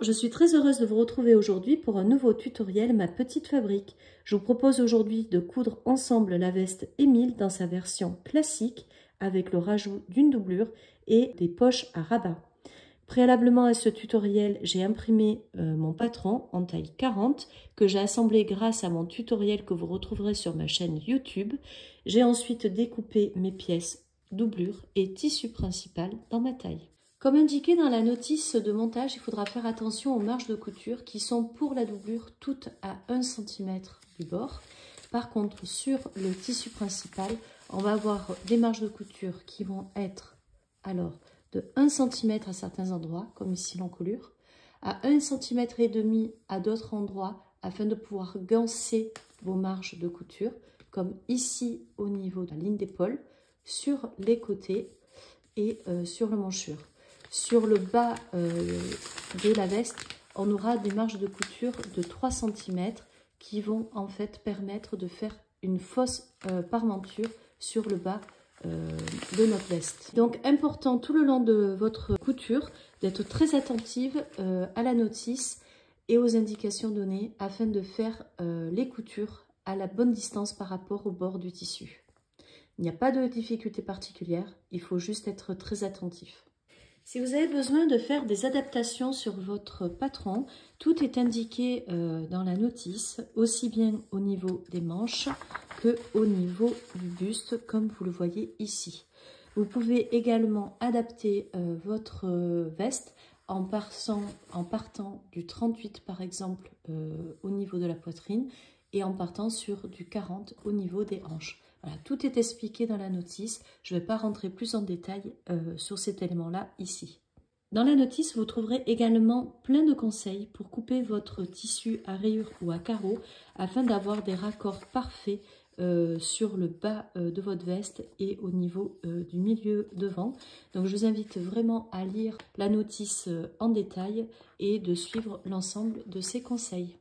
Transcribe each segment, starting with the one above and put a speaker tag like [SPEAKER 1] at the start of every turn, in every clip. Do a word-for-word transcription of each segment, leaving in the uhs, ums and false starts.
[SPEAKER 1] je suis très heureuse de vous retrouver aujourd'hui pour un nouveau tutoriel Ma Petite Fabrique. Je vous propose aujourd'hui de coudre ensemble la veste Émile dans sa version classique avec le rajout d'une doublure et des poches à rabat. Préalablement à ce tutoriel, j'ai imprimé euh, mon patron en taille quarante que j'ai assemblé grâce à mon tutoriel que vous retrouverez sur ma chaîne YouTube. J'ai ensuite découpé mes pièces doublure et tissu principal dans ma taille. Comme indiqué dans la notice de montage, il faudra faire attention aux marges de couture qui sont pour la doublure toutes à un centimètre du bord. Par contre, sur le tissu principal, on va avoir des marges de couture qui vont être alors de un centimètre à certains endroits, comme ici l'encolure, à un centimètre et demi à d'autres endroits afin de pouvoir ganser vos marges de couture, comme ici au niveau de la ligne d'épaule, sur les côtés et euh, sur le manchure. Sur le bas euh, de la veste, on aura des marges de couture de trois centimètres qui vont en fait permettre de faire une fausse euh, parmenture sur le bas euh, de notre veste. Donc important tout le long de votre couture d'être très attentive euh, à la notice et aux indications données afin de faire euh, les coutures à la bonne distance par rapport au bord du tissu. Il n'y a pas de difficulté particulière, il faut juste être très attentif. Si vous avez besoin de faire des adaptations sur votre patron, tout est indiqué euh, dans la notice, aussi bien au niveau des manches que au niveau du buste, comme vous le voyez ici. Vous pouvez également adapter euh, votre euh, veste en partant, en partant du trente-huit par exemple euh, au niveau de la poitrine et en partant sur du quarante au niveau des hanches. Voilà, tout est expliqué dans la notice. Je ne vais pas rentrer plus en détail euh, sur cet élément-là ici. Dans la notice, vous trouverez également plein de conseils pour couper votre tissu à rayures ou à carreaux afin d'avoir des raccords parfaits euh, sur le bas euh, de votre veste et au niveau euh, du milieu devant. Donc je vous invite vraiment à lire la notice euh, en détail et de suivre l'ensemble de ces conseils.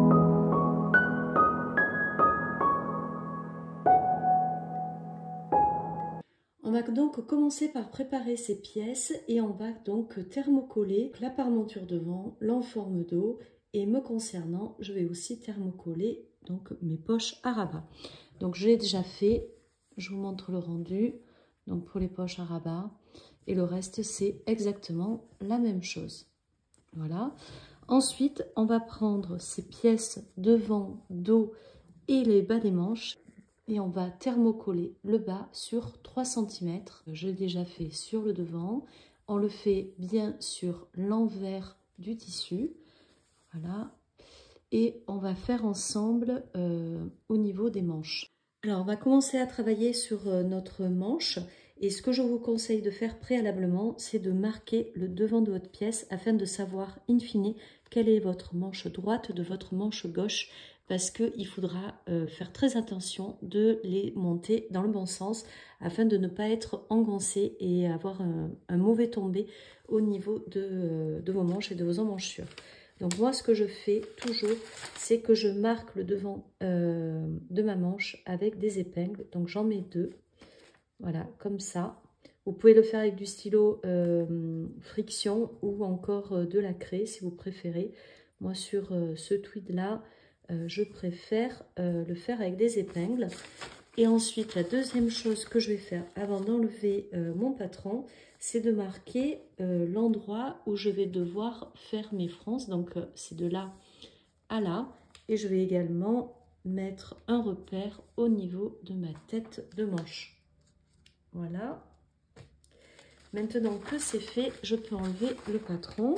[SPEAKER 1] On va donc commencer par préparer ces pièces et on va donc thermocoller la parmenture devant, l'enforme dos et me concernant, je vais aussi thermocoller donc mes poches à rabat. Donc je l'ai déjà fait, je vous montre le rendu, donc pour les poches à rabat et le reste c'est exactement la même chose. Voilà. Ensuite, on va prendre ces pièces devant, dos et les bas des manches. Et on va thermocoller le bas sur trois centimètres. Je l'ai déjà fait sur le devant. On le fait bien sur l'envers du tissu. Voilà. Et on va faire ensemble euh, au niveau des manches. Alors, on va commencer à travailler sur euh, notre manche. Et ce que je vous conseille de faire préalablement, c'est de marquer le devant de votre pièce afin de savoir in fine quelle est votre manche droite de votre manche gauche, parce qu'il faudra euh, faire très attention de les monter dans le bon sens afin de ne pas être engoncé et avoir un, un mauvais tombé au niveau de, euh, de vos manches et de vos emmanchures. Donc moi, ce que je fais toujours, c'est que je marque le devant euh, de ma manche avec des épingles. Donc j'en mets deux, voilà, comme ça. Vous pouvez le faire avec du stylo euh, friction ou encore euh, de la craie si vous préférez. Moi, sur euh, ce tweed-là, euh, je préfère euh, le faire avec des épingles. Et ensuite, la deuxième chose que je vais faire avant d'enlever euh, mon patron, c'est de marquer euh, l'endroit où je vais devoir faire mes fronces. Donc, euh, c'est de là à là. Et je vais également mettre un repère au niveau de ma tête de manche. Voilà. Maintenant que c'est fait, je peux enlever le patron.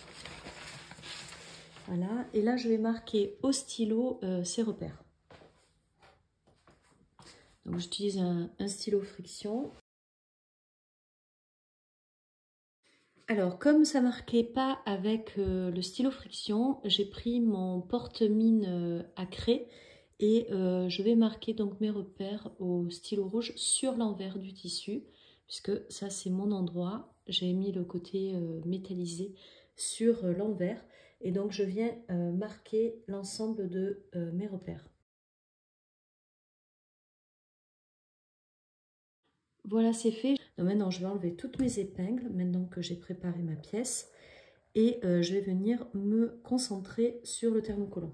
[SPEAKER 1] Voilà. Et là, je vais marquer au stylo euh, ces repères. Donc, j'utilise un, un stylo friction. Alors, comme ça ne marquait pas avec euh, le stylo friction, j'ai pris mon porte-mine euh, à craie et euh, je vais marquer donc mes repères au stylo rouge sur l'envers du tissu, puisque ça c'est mon endroit. J'ai mis le côté euh, métallisé sur euh, l'envers et donc je viens euh, marquer l'ensemble de euh, mes repères. Voilà, c'est fait. Donc maintenant, je vais enlever toutes mes épingles, maintenant que j'ai préparé ma pièce. et euh, je vais venir me concentrer sur le thermocollant.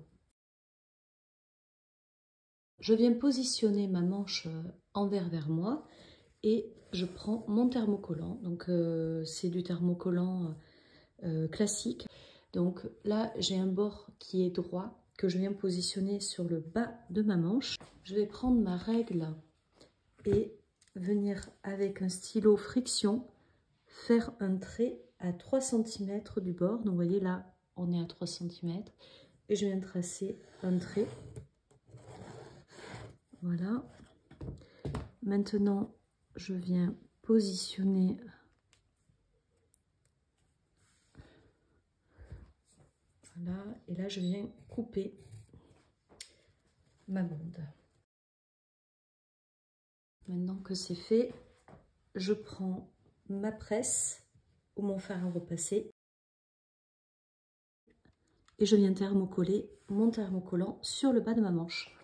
[SPEAKER 1] Je viens positionner ma manche envers vers moi et je prends mon thermocollant. Donc euh, c'est du thermocollant euh, classique. Donc là j'ai un bord qui est droit que je viens positionner sur le bas de ma manche. Je vais prendre ma règle et venir avec un stylo friction faire un trait à trois centimètres du bord. Donc vous voyez là on est à trois centimètres et je viens tracer un trait. Voilà. Maintenant je viens positionner voilà, et là je viens couper ma bande. Maintenant que c'est fait, je prends ma presse ou mon fer à repasser et je viens thermocoller mon thermocollant sur le bas de ma manche.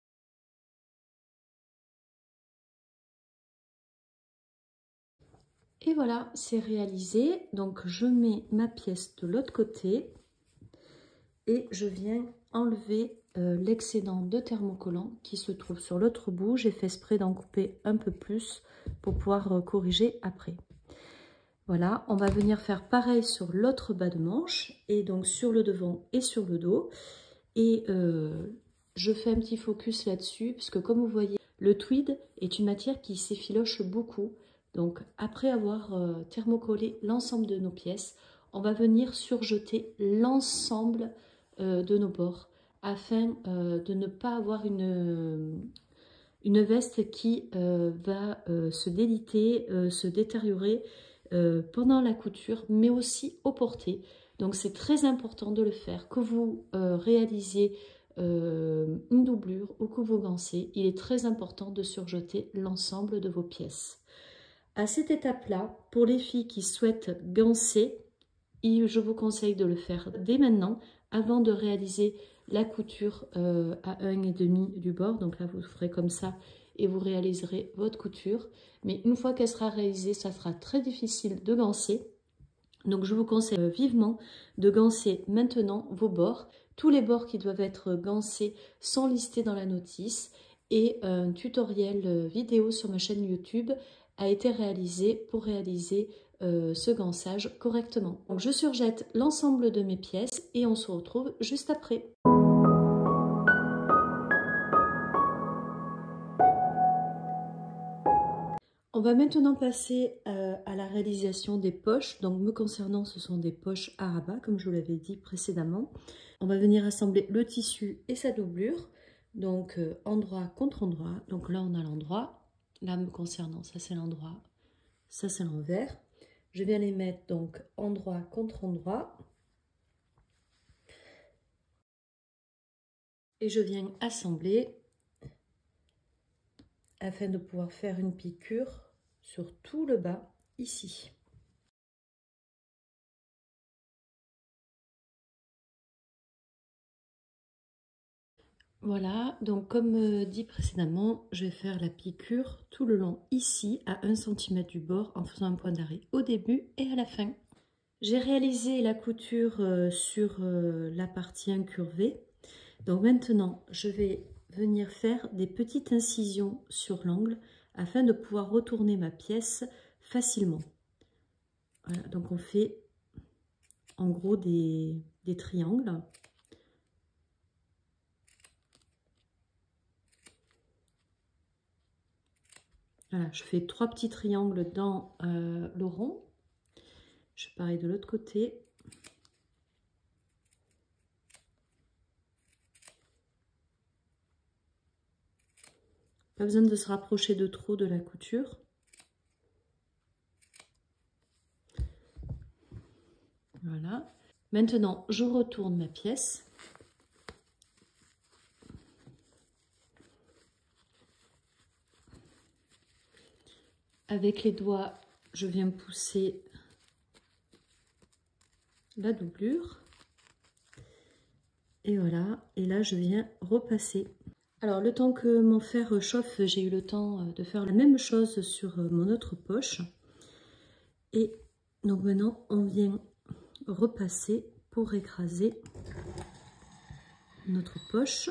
[SPEAKER 1] Et voilà, c'est réalisé. Donc je mets ma pièce de l'autre côté et je viens enlever euh, l'excédent de thermocollant qui se trouve sur l'autre bout. J'ai fait exprès d'en couper un peu plus pour pouvoir euh, corriger après. Voilà, on va venir faire pareil sur l'autre bas de manche et donc sur le devant et sur le dos. Et euh, je fais un petit focus là-dessus parce que comme vous voyez, le tweed est une matière qui s'effiloche beaucoup. Donc après avoir euh, thermocollé l'ensemble de nos pièces, on va venir surjeter l'ensemble euh, de nos bords afin euh, de ne pas avoir une, une veste qui euh, va euh, se déliter, euh, se détériorer euh, pendant la couture, mais aussi au porté. Donc c'est très important de le faire, que vous euh, réalisiez euh, une doublure ou que vous gancez, il est très important de surjeter l'ensemble de vos pièces. À cette étape-là, pour les filles qui souhaitent gancer, je vous conseille de le faire dès maintenant, avant de réaliser la couture euh, à un et demi du bord. Donc là, vous ferez comme ça et vous réaliserez votre couture. Mais une fois qu'elle sera réalisée, ça sera très difficile de gancer. Donc je vous conseille vivement de gancer maintenant vos bords. Tous les bords qui doivent être gancés sont listés dans la notice. Et un tutoriel vidéo sur ma chaîne YouTube a été réalisé pour réaliser euh, ce gançage correctement. Donc je surjette l'ensemble de mes pièces et on se retrouve juste après. On va maintenant passer euh, à la réalisation des poches. Donc me concernant, ce sont des poches à rabat, comme je vous l'avais dit précédemment. On va venir assembler le tissu et sa doublure. Donc euh, endroit contre endroit. Donc là, on a l'endroit. Là, me concernant, ça c'est l'endroit, ça c'est l'envers. Je viens les mettre donc endroit contre endroit. Et je viens assembler afin de pouvoir faire une piqûre sur tout le bas ici. Voilà, donc comme dit précédemment, je vais faire la piqûre tout le long ici à un centimètre du bord en faisant un point d'arrêt au début et à la fin. J'ai réalisé la couture sur la partie incurvée. Donc maintenant, je vais venir faire des petites incisions sur l'angle afin de pouvoir retourner ma pièce facilement. Voilà, donc on fait en gros des, des triangles. Voilà, je fais trois petits triangles dans euh, le rond. Je fais pareil de l'autre côté. Pas besoin de se rapprocher de trop de la couture. Voilà. Maintenant, je retourne ma pièce. Avec les doigts, je viens pousser la doublure. Et voilà. Et là, je viens repasser. Alors, le temps que mon fer chauffe, j'ai eu le temps de faire la même chose sur mon autre poche. Et donc maintenant, on vient repasser pour écraser notre poche.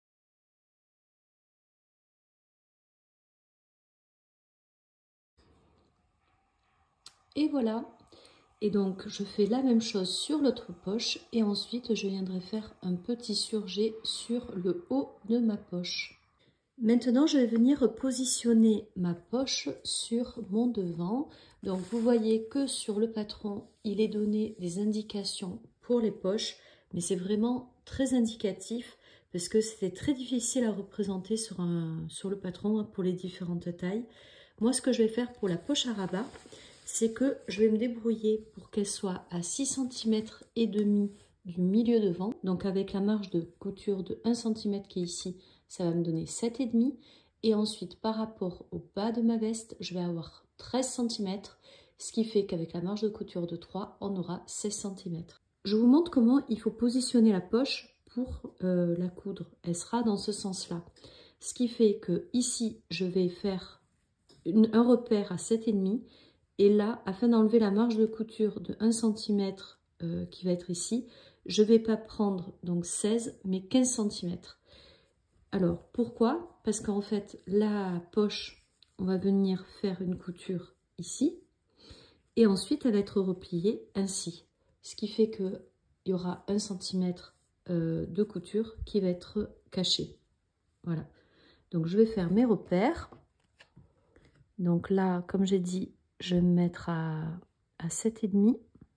[SPEAKER 1] Et voilà. Et donc je fais la même chose sur l'autre poche et ensuite je viendrai faire un petit surjet sur le haut de ma poche. Maintenant je vais venir positionner ma poche sur mon devant. Donc vous voyez que sur le patron il est donné des indications pour les poches, mais c'est vraiment très indicatif parce que c'était très difficile à représenter sur, un, sur le patron pour les différentes tailles. Moi ce que je vais faire pour la poche à rabat, c'est que je vais me débrouiller pour qu'elle soit à six centimètres et demi du milieu devant. Donc avec la marge de couture de un centimètre qui est ici, ça va me donner sept virgule cinq. Et ensuite par rapport au bas de ma veste, je vais avoir treize centimètres, ce qui fait qu'avec la marge de couture de trois, on aura seize centimètres. Je vous montre comment il faut positionner la poche pour euh, la coudre. Elle sera dans ce sens-là. Ce qui fait que ici, je vais faire une, un repère à sept virgule cinq. Et là, afin d'enlever la marge de couture de un centimètre euh, qui va être ici, je ne vais pas prendre donc seize, mais quinze centimètres. Alors, pourquoi? Parce qu'en fait, la poche, on va venir faire une couture ici. Et ensuite, elle va être repliée ainsi. Ce qui fait qu'il y aura un centimètre euh, de couture qui va être caché. Voilà. Donc, je vais faire mes repères. Donc là, comme j'ai dit, je vais me mettre à, à sept virgule cinq.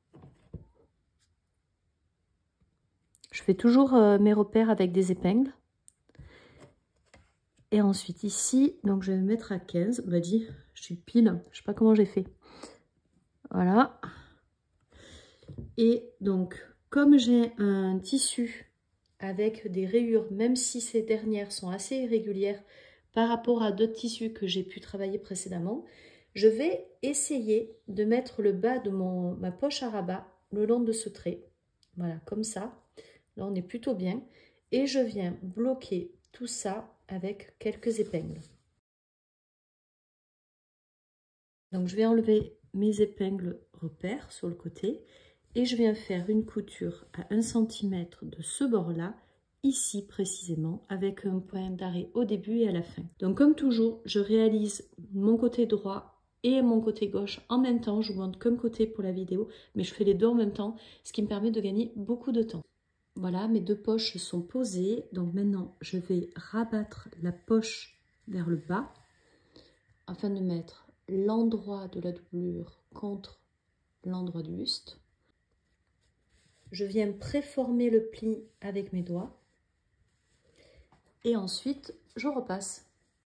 [SPEAKER 1] Je fais toujours euh, mes repères avec des épingles. Et ensuite ici, donc je vais me mettre à quinze. On m'a dit, je suis pile, je sais pas comment j'ai fait. Voilà. Et donc, comme j'ai un tissu avec des rayures, même si ces dernières sont assez irrégulières par rapport à d'autres tissus que j'ai pu travailler précédemment, je vais essayer de mettre le bas de mon, ma poche à rabat le long de ce trait. Voilà, comme ça. Là, on est plutôt bien. Et je viens bloquer tout ça avec quelques épingles. Donc, je vais enlever mes épingles repères sur le côté. Et je viens faire une couture à un centimètre de ce bord-là, ici précisément, avec un point d'arrêt au début et à la fin. Donc, comme toujours, je réalise mon côté droit et mon côté gauche en même temps. Je vous montre qu'un côté pour la vidéo, mais je fais les deux en même temps, ce qui me permet de gagner beaucoup de temps. Voilà, mes deux poches sont posées. Donc maintenant, je vais rabattre la poche vers le bas afin de mettre l'endroit de la doublure contre l'endroit du buste. Je viens préformer le pli avec mes doigts. Et ensuite, je repasse.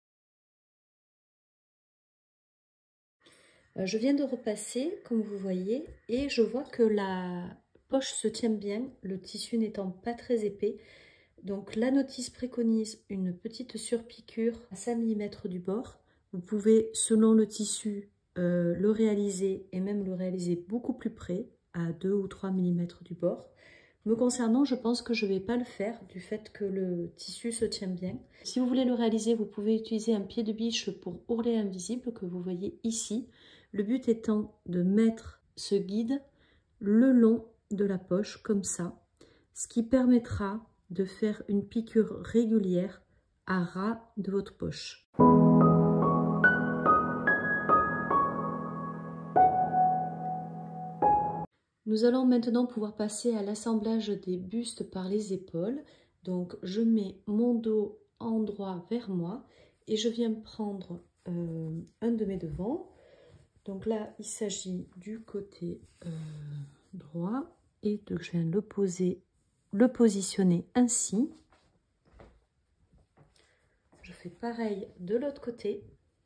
[SPEAKER 1] Je viens de repasser, comme vous voyez, et je vois que la poche se tient bien, le tissu n'étant pas très épais. Donc la notice préconise une petite surpiqûre à cinq millimètres du bord. Vous pouvez, selon le tissu, euh, le réaliser et même le réaliser beaucoup plus près, à deux ou trois millimètres du bord. Me concernant, je pense que je ne vais pas le faire du fait que le tissu se tient bien. Si vous voulez le réaliser, vous pouvez utiliser un pied de biche pour ourlet invisible que vous voyez ici. Le but étant de mettre ce guide le long de la poche comme ça, ce qui permettra de faire une piqûre régulière à ras de votre poche. Nous allons maintenant pouvoir passer à l'assemblage des bustes par les épaules. Donc je mets mon dos endroit vers moi et je viens prendre euh, un de mes devants. Donc là il s'agit du côté euh, droit et donc je viens le poser, le positionner ainsi. Je fais pareil de l'autre côté.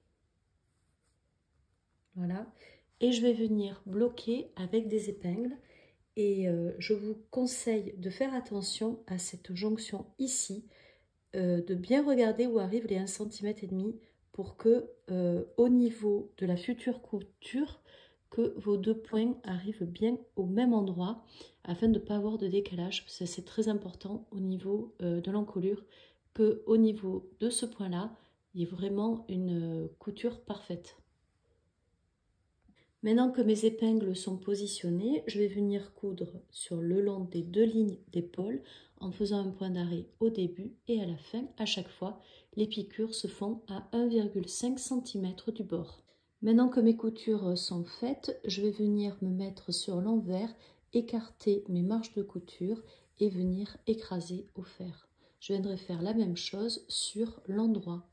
[SPEAKER 1] Voilà. Et je vais venir bloquer avec des épingles. Et euh, je vous conseille de faire attention à cette jonction ici, euh, de bien regarder où arrivent les un virgule cinq cm pour que euh, au niveau de la future couture, que vos deux points arrivent bien au même endroit afin de ne pas avoir de décalage. C'est très important au niveau euh, de l'encolure que au niveau de ce point-là, il y ait vraiment une couture parfaite. Maintenant que mes épingles sont positionnées, je vais venir coudre sur le long des deux lignes d'épaule en faisant un point d'arrêt au début et à la fin. À chaque fois, les piqûres se font à un virgule cinq centimètres du bord. Maintenant que mes coutures sont faites, je vais venir me mettre sur l'envers, écarter mes marges de couture et venir écraser au fer. Je viendrai faire la même chose sur l'endroit.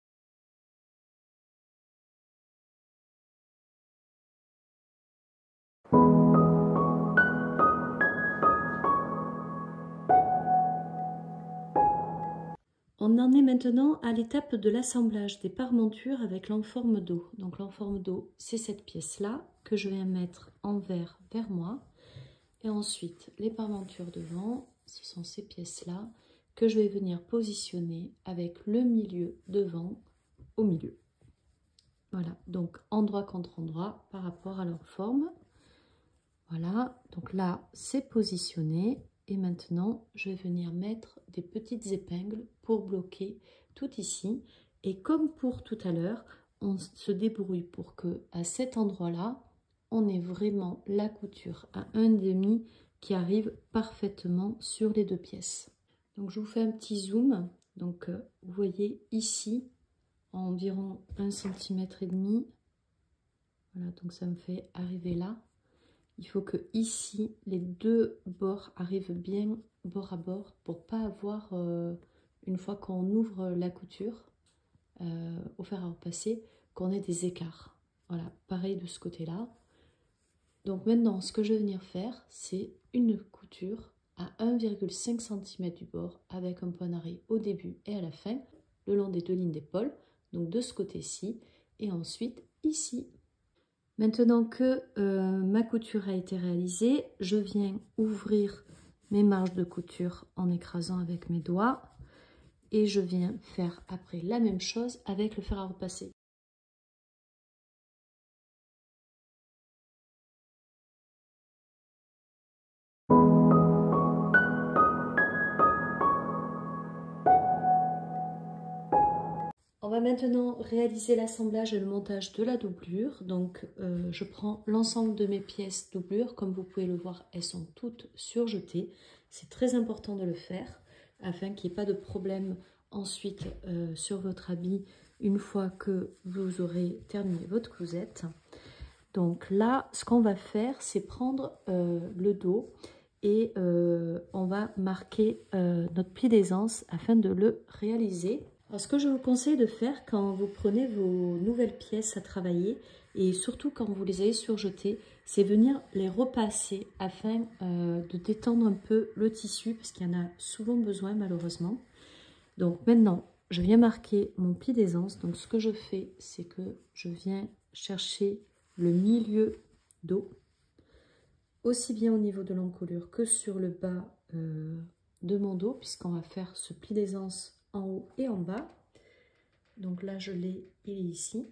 [SPEAKER 1] On en est maintenant à l'étape de l'assemblage des parmentures avec l'enforme dos. Donc l'enforme dos, c'est cette pièce-là que je viens mettre envers vers moi. Et ensuite, les parmentures devant, ce sont ces pièces-là que je vais venir positionner avec le milieu devant au milieu. Voilà, donc endroit contre endroit par rapport à leur forme. Voilà, donc là, c'est positionné. Et maintenant, je vais venir mettre des petites épingles pour bloquer tout ici. Et comme pour tout à l'heure, on se débrouille pour que à cet endroit-là, on ait vraiment la couture à un demi qui arrive parfaitement sur les deux pièces. Donc, je vous fais un petit zoom. Donc, euh, vous voyez ici, à environ un centimètre et demi. Voilà, donc ça me fait arriver là. Il faut que ici, les deux bords arrivent bien bord à bord pour pas avoir, euh, une fois qu'on ouvre la couture euh, au fer à repasser, qu'on ait des écarts. Voilà, pareil de ce côté-là. Donc maintenant, ce que je vais venir faire, c'est une couture à un virgule cinq centimètre du bord avec un point d'arrêt au début et à la fin, le long des deux lignes d'épaule, donc de ce côté-ci, et ensuite ici. Maintenant que euh, ma couture a été réalisée, je viens ouvrir mes marges de couture en écrasant avec mes doigts et je viens faire après la même chose avec le fer à repasser. On va maintenant réaliser l'assemblage et le montage de la doublure. Donc euh, je prends l'ensemble de mes pièces doublure. Comme vous pouvez le voir, elles sont toutes surjetées. C'est très important de le faire afin qu'il n'y ait pas de problème ensuite euh, sur votre habit une fois que vous aurez terminé votre cousette. Donc là, ce qu'on va faire, c'est prendre euh, le dos et euh, on va marquer euh, notre pli d'aisance afin de le réaliser. Alors, ce que je vous conseille de faire quand vous prenez vos nouvelles pièces à travailler et surtout quand vous les avez surjetées, c'est venir les repasser afin euh, de détendre un peu le tissu parce qu'il y en a souvent besoin malheureusement. Donc maintenant, je viens marquer mon pli d'aisance. Donc ce que je fais, c'est que je viens chercher le milieu dos, aussi bien au niveau de l'encolure que sur le bas euh, de mon dos, puisqu'on va faire ce pli d'aisance en haut et en bas. Donc là, je l'ai, il est ici.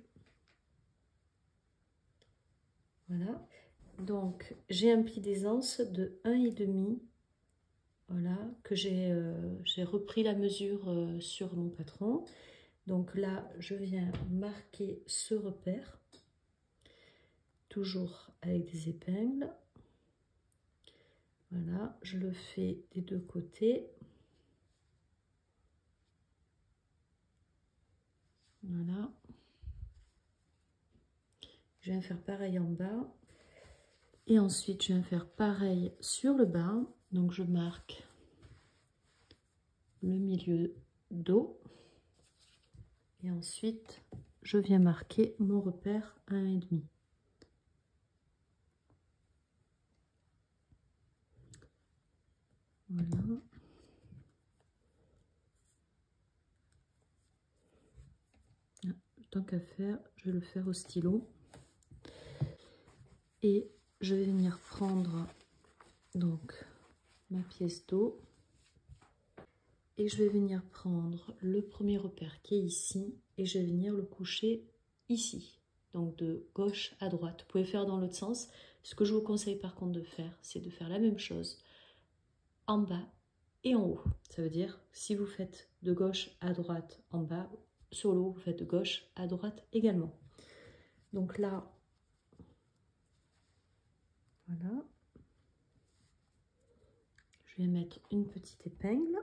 [SPEAKER 1] Voilà. Donc, j'ai un pli d'aisance de un virgule cinq. Voilà, que j'ai euh, j'ai repris la mesure euh, sur mon patron. Donc là, je viens marquer ce repère. Toujours avec des épingles. Voilà, je le fais des deux côtés. Voilà. Je viens faire pareil en bas. Et ensuite, je viens faire pareil sur le bas. Donc, je marque le milieu dos. Et ensuite, je viens marquer mon repère à un virgule cinq. Voilà. Tant qu'à faire, je vais le faire au stylo. Et je vais venir prendre donc ma pièce dos. Et je vais venir prendre le premier repère qui est ici. Et je vais venir le coucher ici. Donc de gauche à droite. Vous pouvez faire dans l'autre sens. Ce que je vous conseille par contre de faire, c'est de faire la même chose en bas et en haut. Ça veut dire, si vous faites de gauche à droite en bas, sur le haut, vous faites de gauche à droite également. Donc là, Voilà. Je vais mettre une petite épingle.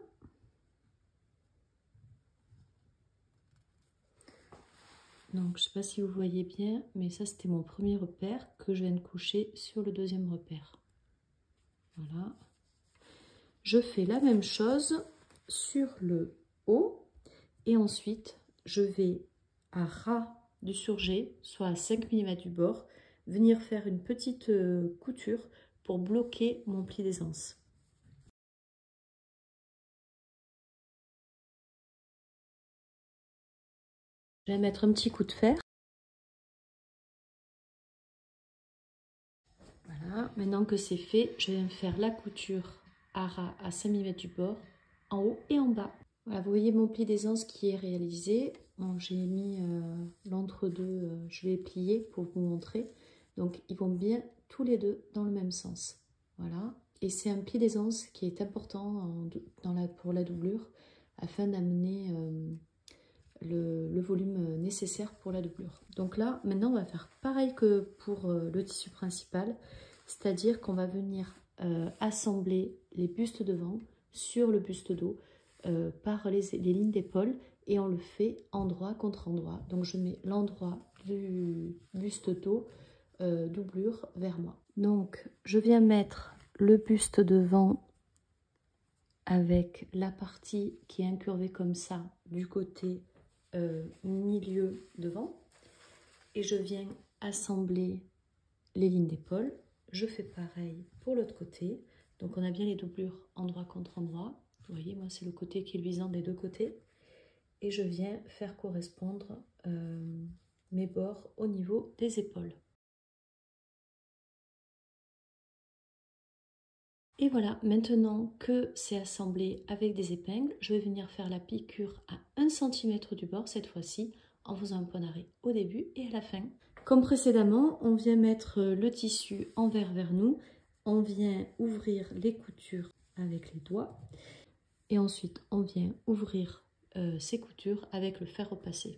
[SPEAKER 1] Donc, je ne sais pas si vous voyez bien, mais ça, c'était mon premier repère que je viens de coucher sur le deuxième repère. Voilà. Je fais la même chose sur le haut. Et ensuite, je vais à ras du surjet, soit à cinq millimètres du bord, venir faire une petite euh, couture pour bloquer mon pli d'aisance. Je vais mettre un petit coup de fer. Voilà, maintenant que c'est fait, je vais faire la couture à ras à cinq millimètres du bord, en haut et en bas. Voilà, vous voyez mon pli d'aisance qui est réalisé. Bon, j'ai mis euh, l'entre-deux, euh, je vais plier pour vous montrer. Donc, ils vont bien tous les deux dans le même sens. Voilà, et c'est un pli d'aisance qui est important en, dans la, pour la doublure afin d'amener euh, le, le volume nécessaire pour la doublure. Donc là, maintenant, on va faire pareil que pour euh, le tissu principal, c'est-à-dire qu'on va venir euh, assembler les bustes devant sur le buste dos euh, par les, les lignes d'épaule et on le fait endroit contre endroit. Donc je mets l'endroit du buste dos euh, doublure vers moi. Donc je viens mettre le buste devant avec la partie qui est incurvée comme ça du côté euh, milieu devant et je viens assembler les lignes d'épaule. Je fais pareil pour l'autre côté. Donc on a bien les doublures endroit contre endroit. Vous voyez, moi c'est le côté qui est luisant des deux côtés. Et je viens faire correspondre euh, mes bords au niveau des épaules. Et voilà, maintenant que c'est assemblé avec des épingles, je vais venir faire la piqûre à un centimètre du bord cette fois-ci, en faisant un point d'arrêt au début et à la fin. Comme précédemment, on vient mettre le tissu envers vers nous, on vient ouvrir les coutures avec les doigts, et ensuite on vient ouvrir euh, ces coutures avec le fer repassé.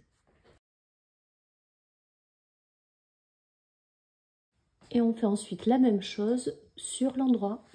[SPEAKER 1] Et on fait ensuite la même chose sur l'endroit.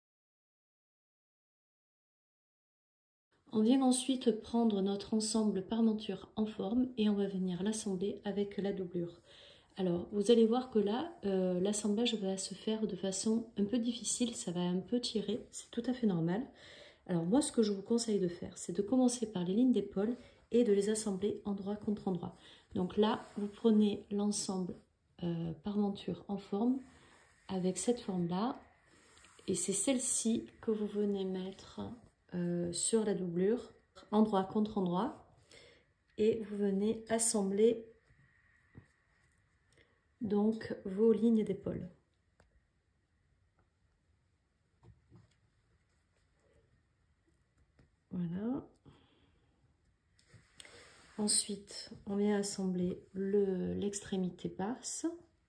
[SPEAKER 1] On vient ensuite prendre notre ensemble parmenture en forme et on va venir l'assembler avec la doublure. Alors, vous allez voir que là, euh, l'assemblage va se faire de façon un peu difficile, ça va un peu tirer, c'est tout à fait normal. Alors moi, ce que je vous conseille de faire, c'est de commencer par les lignes d'épaule et de les assembler endroit contre endroit. Donc là, vous prenez l'ensemble euh, parmenture en forme avec cette forme-là et c'est celle-ci que vous venez mettre euh, sur la doublure, endroit contre endroit, et vous venez assembler donc vos lignes d'épaule. Voilà. Ensuite, on vient assembler le, l'extrémité basse.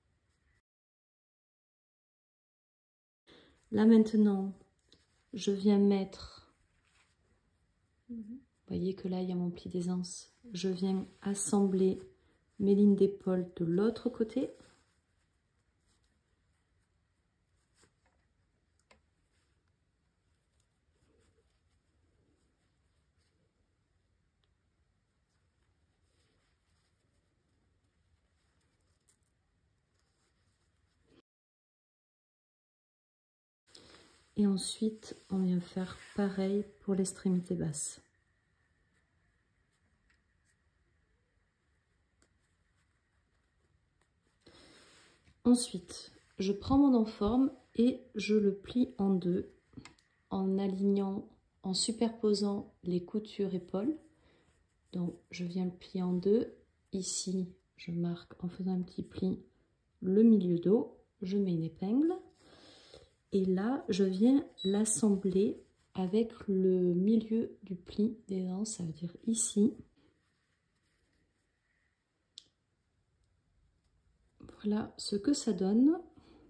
[SPEAKER 1] Là maintenant, je viens mettre, vous voyez que là il y a mon pli d'aisance, je viens assembler mes lignes d'épaule de l'autre côté. Et ensuite, on vient faire pareil pour l'extrémité basse. Ensuite, je prends mon enforme et je le plie en deux en alignant, en superposant les coutures épaules. Donc, je viens le plier en deux. Ici, je marque en faisant un petit pli le milieu dos. Je mets une épingle. Et là, je viens l'assembler avec le milieu du pli d'aisance, ça veut dire ici. Voilà ce que ça donne.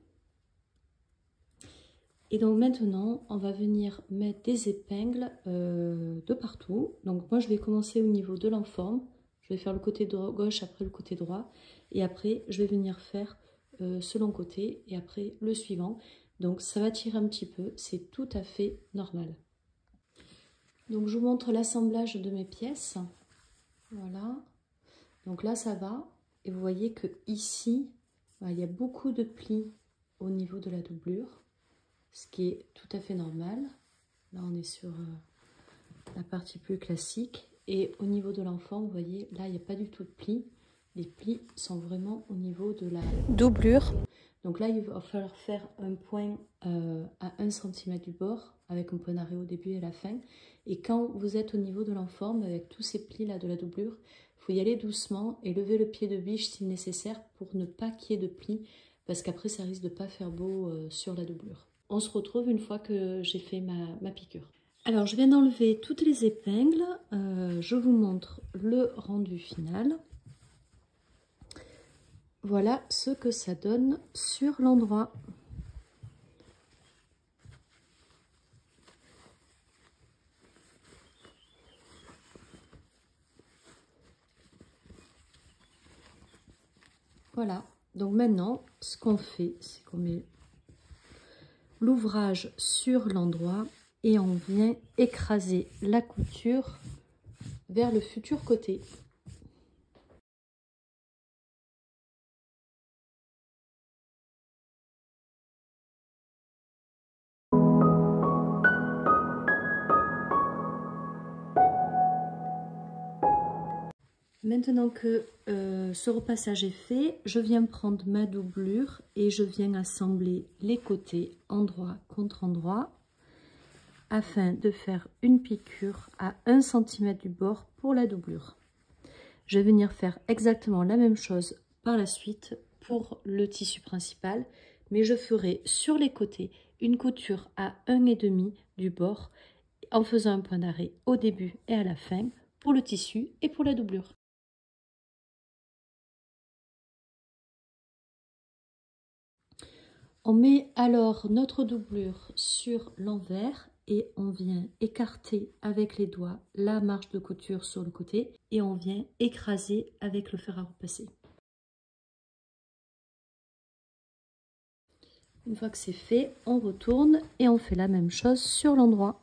[SPEAKER 1] Et donc maintenant, on va venir mettre des épingles euh, de partout. Donc moi, je vais commencer au niveau de l'enforme. Je vais faire le côté gauche, après le côté droit. Et après, je vais venir faire euh, selon côté et après le suivant. Donc ça va tirer un petit peu, c'est tout à fait normal. Donc je vous montre l'assemblage de mes pièces. Voilà. Donc là ça va. Et vous voyez que ici, bah, il y a beaucoup de plis au niveau de la doublure. Ce qui est tout à fait normal. Là on est sur euh, la partie plus classique. Et au niveau de l'enfant, vous voyez, là il n'y a pas du tout de plis. Les plis sont vraiment au niveau de la doublure. Donc là, il va falloir faire un point euh, à un centimètre du bord, avec un point d'arrêt au début et à la fin. Et quand vous êtes au niveau de l'enforme, avec tous ces plis là de la doublure, il faut y aller doucement et lever le pied de biche si nécessaire pour ne pas qu'il y ait de plis, parce qu'après ça risque de ne pas faire beau euh, sur la doublure. On se retrouve une fois que j'ai fait ma, ma piqûre. Alors je viens d'enlever toutes les épingles, euh, je vous montre le rendu final. Voilà ce que ça donne sur l'endroit. Voilà, donc maintenant, ce qu'on fait, c'est qu'on met l'ouvrage sur l'endroit et on vient écraser la couture vers le futur côté. Maintenant que euh, ce repassage est fait, je viens prendre ma doublure et je viens assembler les côtés endroit contre endroit afin de faire une piqûre à un centimètre du bord pour la doublure. Je vais venir faire exactement la même chose par la suite pour le tissu principal, mais je ferai sur les côtés une couture à un virgule cinq du bord en faisant un point d'arrêt au début et à la fin pour le tissu et pour la doublure. On met alors notre doublure sur l'envers et on vient écarter avec les doigts la marge de couture sur le côté et on vient écraser avec le fer à repasser. Une fois que c'est fait, on retourne et on fait la même chose sur l'endroit.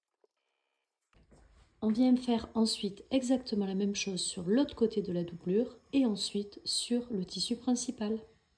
[SPEAKER 1] On vient faire ensuite exactement la même chose sur l'autre côté de la doublure et ensuite sur le tissu principal.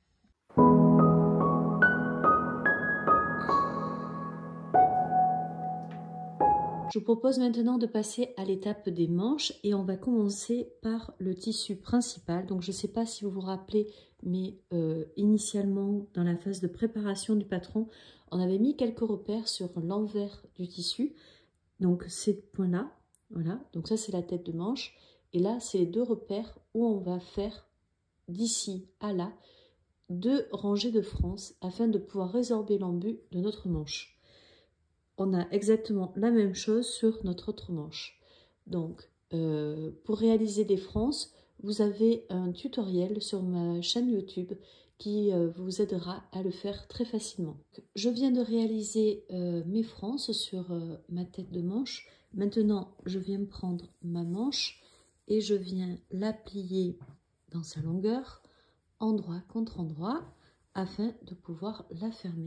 [SPEAKER 1] Je vous propose maintenant de passer à l'étape des manches et on va commencer par le tissu principal. Donc je ne sais pas si vous vous rappelez, mais euh, initialement dans la phase de préparation du patron, on avait mis quelques repères sur l'envers du tissu. Donc ces points-là, voilà, donc ça c'est la tête de manche. Et là c'est les deux repères où on va faire d'ici à là deux rangées de fronces afin de pouvoir résorber l'embut de notre manche. On a exactement la même chose sur notre autre manche. Donc, euh, pour réaliser des fronces, vous avez un tutoriel sur ma chaîne YouTube qui euh, vous aidera à le faire très facilement. Je viens de réaliser euh, mes fronces sur euh, ma tête de manche. Maintenant, je viens prendre ma manche et je viens la plier dans sa longueur, endroit contre endroit, afin de pouvoir la fermer.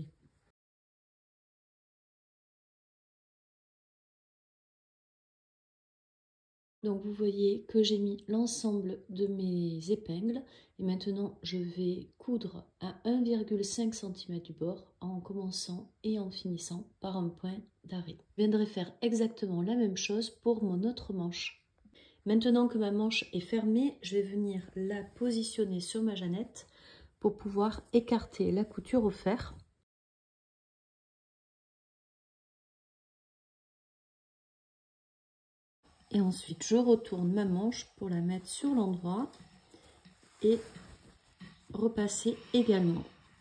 [SPEAKER 1] Donc vous voyez que j'ai mis l'ensemble de mes épingles et maintenant je vais coudre à un virgule cinq centimètre du bord en commençant et en finissant par un point d'arrêt. Je viendrai faire exactement la même chose pour mon autre manche. Maintenant que ma manche est fermée, je vais venir la positionner sur ma jeannette pour pouvoir écarter la couture au fer. Et ensuite, je retourne ma manche pour la mettre sur l'endroit et repasser également.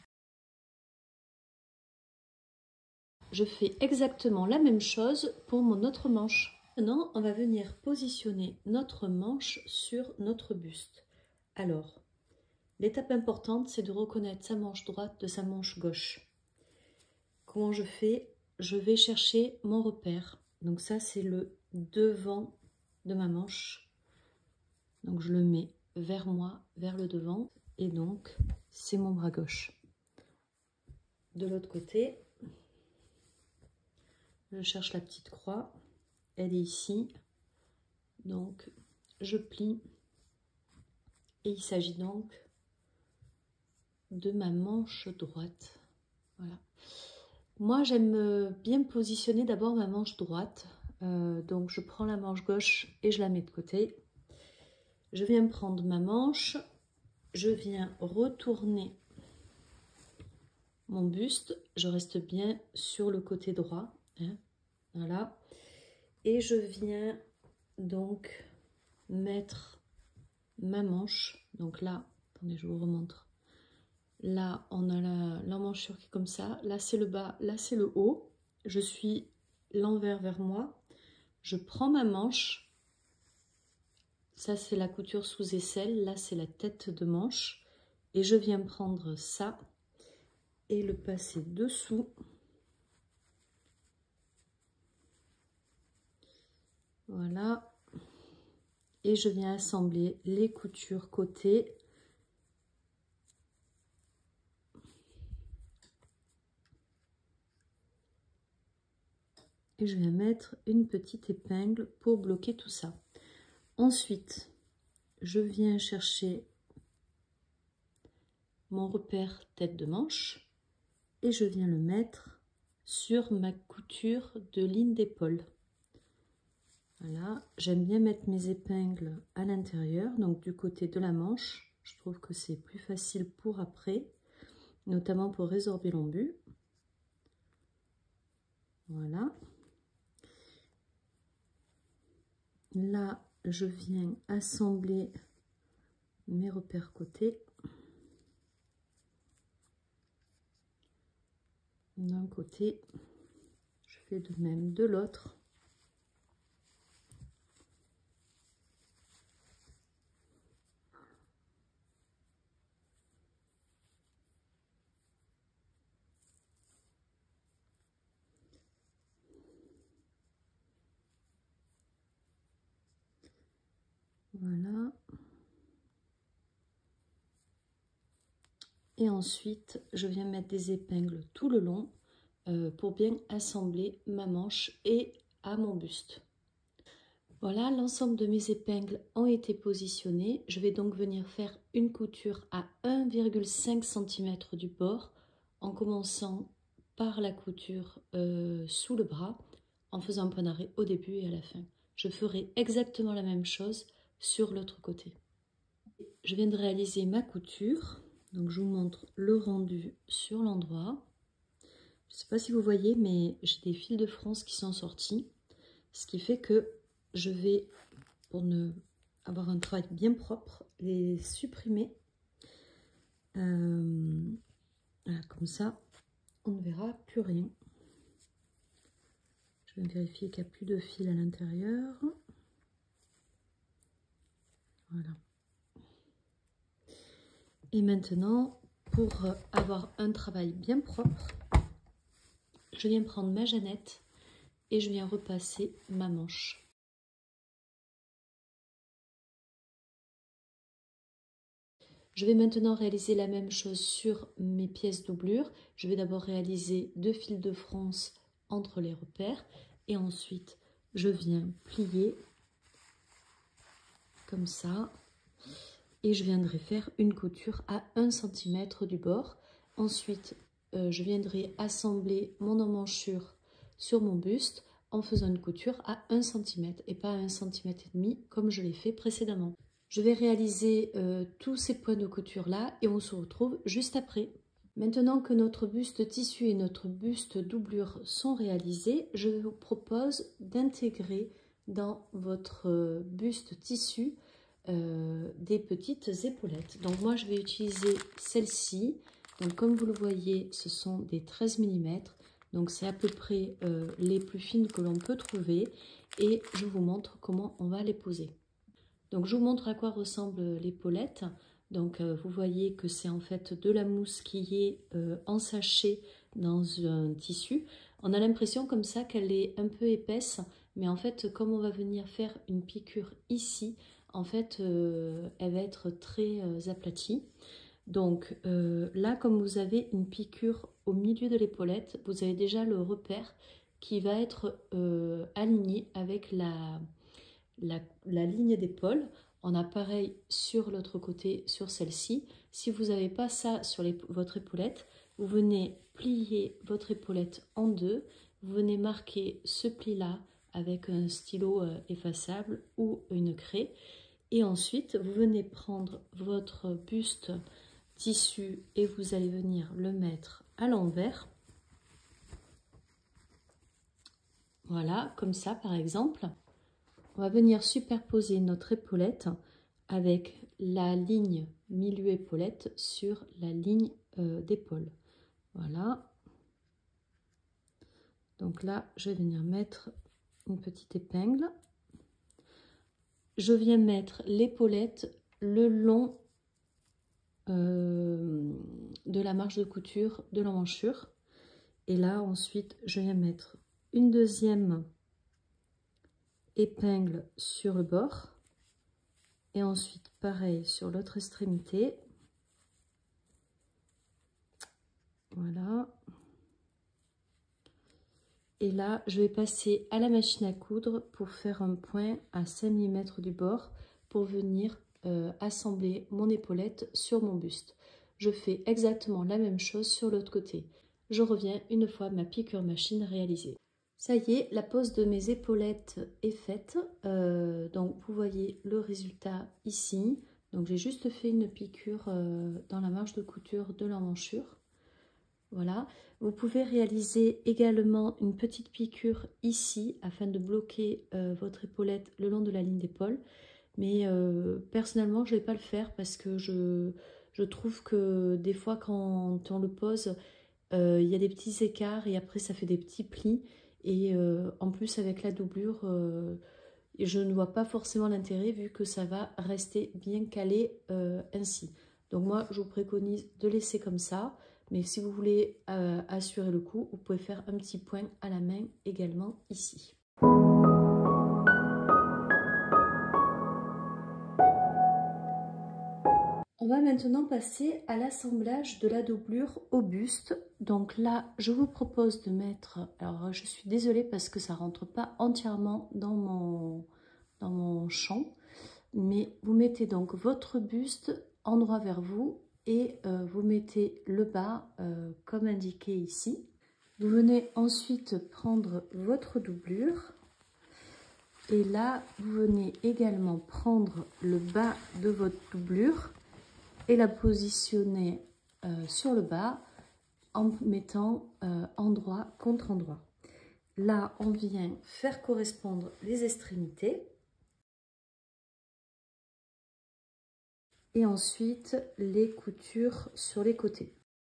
[SPEAKER 1] Je fais exactement la même chose pour mon autre manche. Maintenant, on va venir positionner notre manche sur notre buste. Alors, l'étape importante, c'est de reconnaître sa manche droite de sa manche gauche. Comment je fais? Je vais chercher mon repère. Donc ça, c'est le devant de ma manche. Donc je le mets vers moi, vers le devant. et donc c'est mon bras gauche. De l'autre côté, je cherche la petite croix, elle est ici, donc je plie et il s'agit donc de ma manche droite. Voilà. Moi j'aime bien positionner d'abord ma manche droite, euh, donc je prends la manche gauche et je la mets de côté. Je viens prendre ma manche, je viens retourner mon buste, je reste bien sur le côté droit, hein, voilà, et je viens donc mettre ma manche, donc là, attendez, je vous remontre, là on a la, l'emmanchure qui est comme ça, là c'est le bas, là c'est le haut, je suis l'envers vers moi, je prends ma manche, ça c'est la couture sous aisselle, là c'est la tête de manche, et je viens prendre ça, et le passer dessous. Voilà. Et je viens assembler les coutures côté. Et je viens mettre une petite épingle pour bloquer tout ça. Ensuite, je viens chercher mon repère tête de manche et je viens le mettre sur ma couture de ligne d'épaule. Voilà, j'aime bien mettre mes épingles à l'intérieur, donc du côté de la manche. Je trouve que c'est plus facile pour après, notamment pour résorber l'embut. Voilà. Là, je viens assembler mes repères côté. D'un côté, je fais de même de l'autre. Voilà. Et ensuite, je viens mettre des épingles tout le long euh, pour bien assembler ma manche et à mon buste. Voilà, l'ensemble de mes épingles ont été positionnées. Je vais donc venir faire une couture à un virgule cinq centimètres du bord en commençant par la couture euh, sous le bras en faisant un point d'arrêt au début et à la fin. Je ferai exactement la même chose sur l'autre côté. Je viens de réaliser ma couture, donc je vous montre le rendu sur l'endroit. Je ne sais pas si vous voyez, mais j'ai des fils de France qui sont sortis, ce qui fait que je vais, pour ne avoir un travail bien propre, les supprimer. Euh, voilà, comme ça, on ne verra plus rien. Je vais vérifier qu'il n'y a plus de fil à l'intérieur. Voilà. Et maintenant, pour avoir un travail bien propre, je viens prendre ma jeannette et je viens repasser ma manche. Je vais maintenant réaliser la même chose sur mes pièces doublure. Je vais d'abord réaliser deux fils de France entre les repères et ensuite je viens plier comme ça et je viendrai faire une couture à un centimètre du bord. Ensuite, euh, je viendrai assembler mon emmanchure sur mon buste en faisant une couture à un centimètre et pas à un centimètre et demi comme je l'ai fait précédemment. Je vais réaliser euh, tous ces points de couture là et on se retrouve juste après. Maintenant que notre buste tissu et notre buste doublure sont réalisés, je vous propose d'intégrer dans votre buste tissu euh, des petites épaulettes. Donc moi je vais utiliser celle-ci. Donc comme vous le voyez, ce sont des treize millimètres. Donc c'est à peu près euh, les plus fines que l'on peut trouver et je vous montre comment on va les poser. Donc je vous montre à quoi ressemble l'épaulette. Donc euh, vous voyez que c'est en fait de la mousse qui est euh, en sachet dans un tissu. On a l'impression comme ça qu'elle est un peu épaisse, mais en fait comme on va venir faire une piqûre ici, en fait euh, elle va être très euh, aplatie. Donc euh, là, comme vous avez une piqûre au milieu de l'épaulette, vous avez déjà le repère qui va être euh, aligné avec la, la, la ligne d'épaule. On a pareil sur l'autre côté, sur celle-ci. Si vous n'avez pas ça sur les, votre épaulette, vous venez plier votre épaulette en deux. Vous venez marquer ce pli-là avec un stylo euh, effaçable ou une craie. Et ensuite, vous venez prendre votre buste tissu et vous allez venir le mettre à l'envers. Voilà, comme ça par exemple. On va venir superposer notre épaulette avec la ligne milieu épaulette sur la ligne euh, d'épaule. Voilà. Donc là, je vais venir mettre une petite épingle. Je viens mettre l'épaulette le long euh, de la marge de couture de l'emmanchure. Et là, ensuite, je viens mettre une deuxième épingle sur le bord. Et ensuite, pareil sur l'autre extrémité. Voilà. Et là, je vais passer à la machine à coudre pour faire un point à cinq millimètres du bord pour venir euh, assembler mon épaulette sur mon buste. Je fais exactement la même chose sur l'autre côté. Je reviens une fois ma piqûre machine réalisée. Ça y est, la pose de mes épaulettes est faite. Euh, donc, vous voyez le résultat ici. Donc, j'ai juste fait une piqûre euh, dans la marge de couture de l'emmanchure. Voilà, vous pouvez réaliser également une petite piqûre ici afin de bloquer euh, votre épaulette le long de la ligne d'épaule. Mais euh, personnellement, je ne vais pas le faire parce que je, je trouve que des fois quand on le pose, euh, il y a des petits écarts et après ça fait des petits plis. Et euh, en plus avec la doublure, euh, je ne vois pas forcément l'intérêt vu que ça va rester bien calé euh, ainsi. Donc moi, je vous préconise de laisser comme ça. Mais si vous voulez euh, assurer le coup, vous pouvez faire un petit point à la main également ici. On va maintenant passer à l'assemblage de la doublure au buste. Donc là, je vous propose de mettre... Alors, je suis désolée parce que ça ne rentre pas entièrement dans mon, dans mon champ. Mais vous mettez donc votre buste endroit vers vous. Et euh, vous mettez le bas euh, comme indiqué ici. Vous venez ensuite prendre votre doublure. Et là, vous venez également prendre le bas de votre doublure et la positionner euh, sur le bas en mettant euh, endroit contre endroit. Là, on vient faire correspondre les extrémités. Et ensuite, les coutures sur les côtés.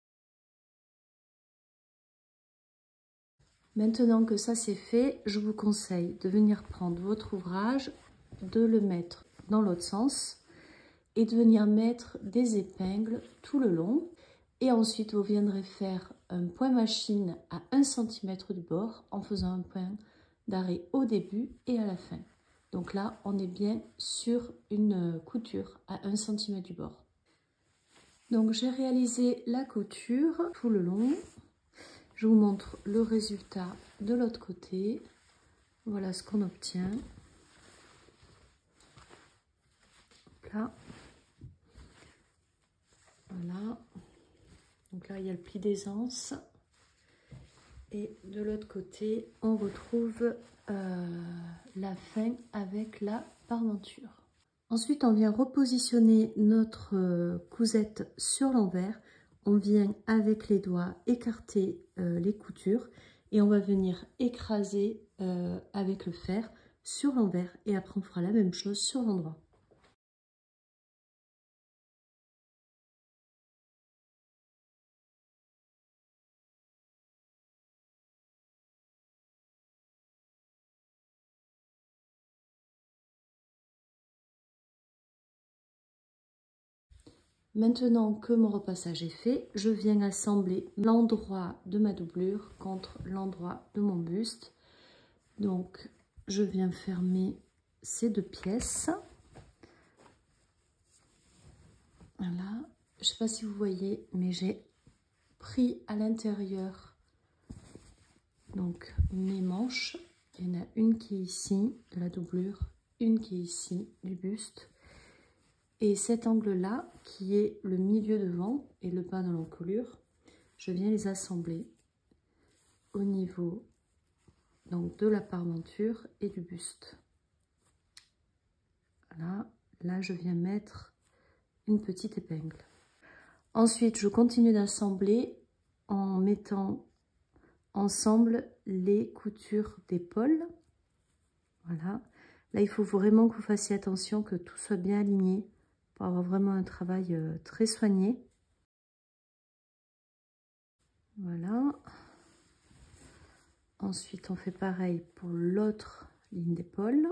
[SPEAKER 1] Maintenant que ça c'est fait, je vous conseille de venir prendre votre ouvrage, de le mettre dans l'autre sens et de venir mettre des épingles tout le long. Et ensuite, vous viendrez faire un point machine à un centimètre du bord en faisant un point d'arrêt au début et à la fin. Donc là, on est bien sur une couture à un centimètre du bord. Donc j'ai réalisé la couture tout le long. Je vous montre le résultat de l'autre côté. Voilà ce qu'on obtient. Là. Voilà. Donc là, il y a le pli d'aisance. Et de l'autre côté, on retrouve euh, la fin avec la parmenture. Ensuite, on vient repositionner notre euh, cousette sur l'envers. On vient avec les doigts écarter euh, les coutures et on va venir écraser euh, avec le fer sur l'envers. Et après, on fera la même chose sur l'endroit. Maintenant que mon repassage est fait, je viens assembler l'endroit de ma doublure contre l'endroit de mon buste. Donc, je viens fermer ces deux pièces. Voilà. je sais pas si vous voyez, mais j'ai pris à l'intérieur donc mes manches. Il y en a une qui est ici de la doublure, une qui est ici du buste. Et cet angle-là, qui est le milieu devant et le bas de l'encolure, je viens les assembler au niveau donc de la parmenture et du buste. Voilà, là je viens mettre une petite épingle. Ensuite, je continue d'assembler en mettant ensemble les coutures d'épaule. Voilà, là il faut vraiment que vous fassiez attention que tout soit bien aligné pour avoir vraiment un travail euh, très soigné. Voilà. Ensuite, on fait pareil pour l'autre ligne d'épaule.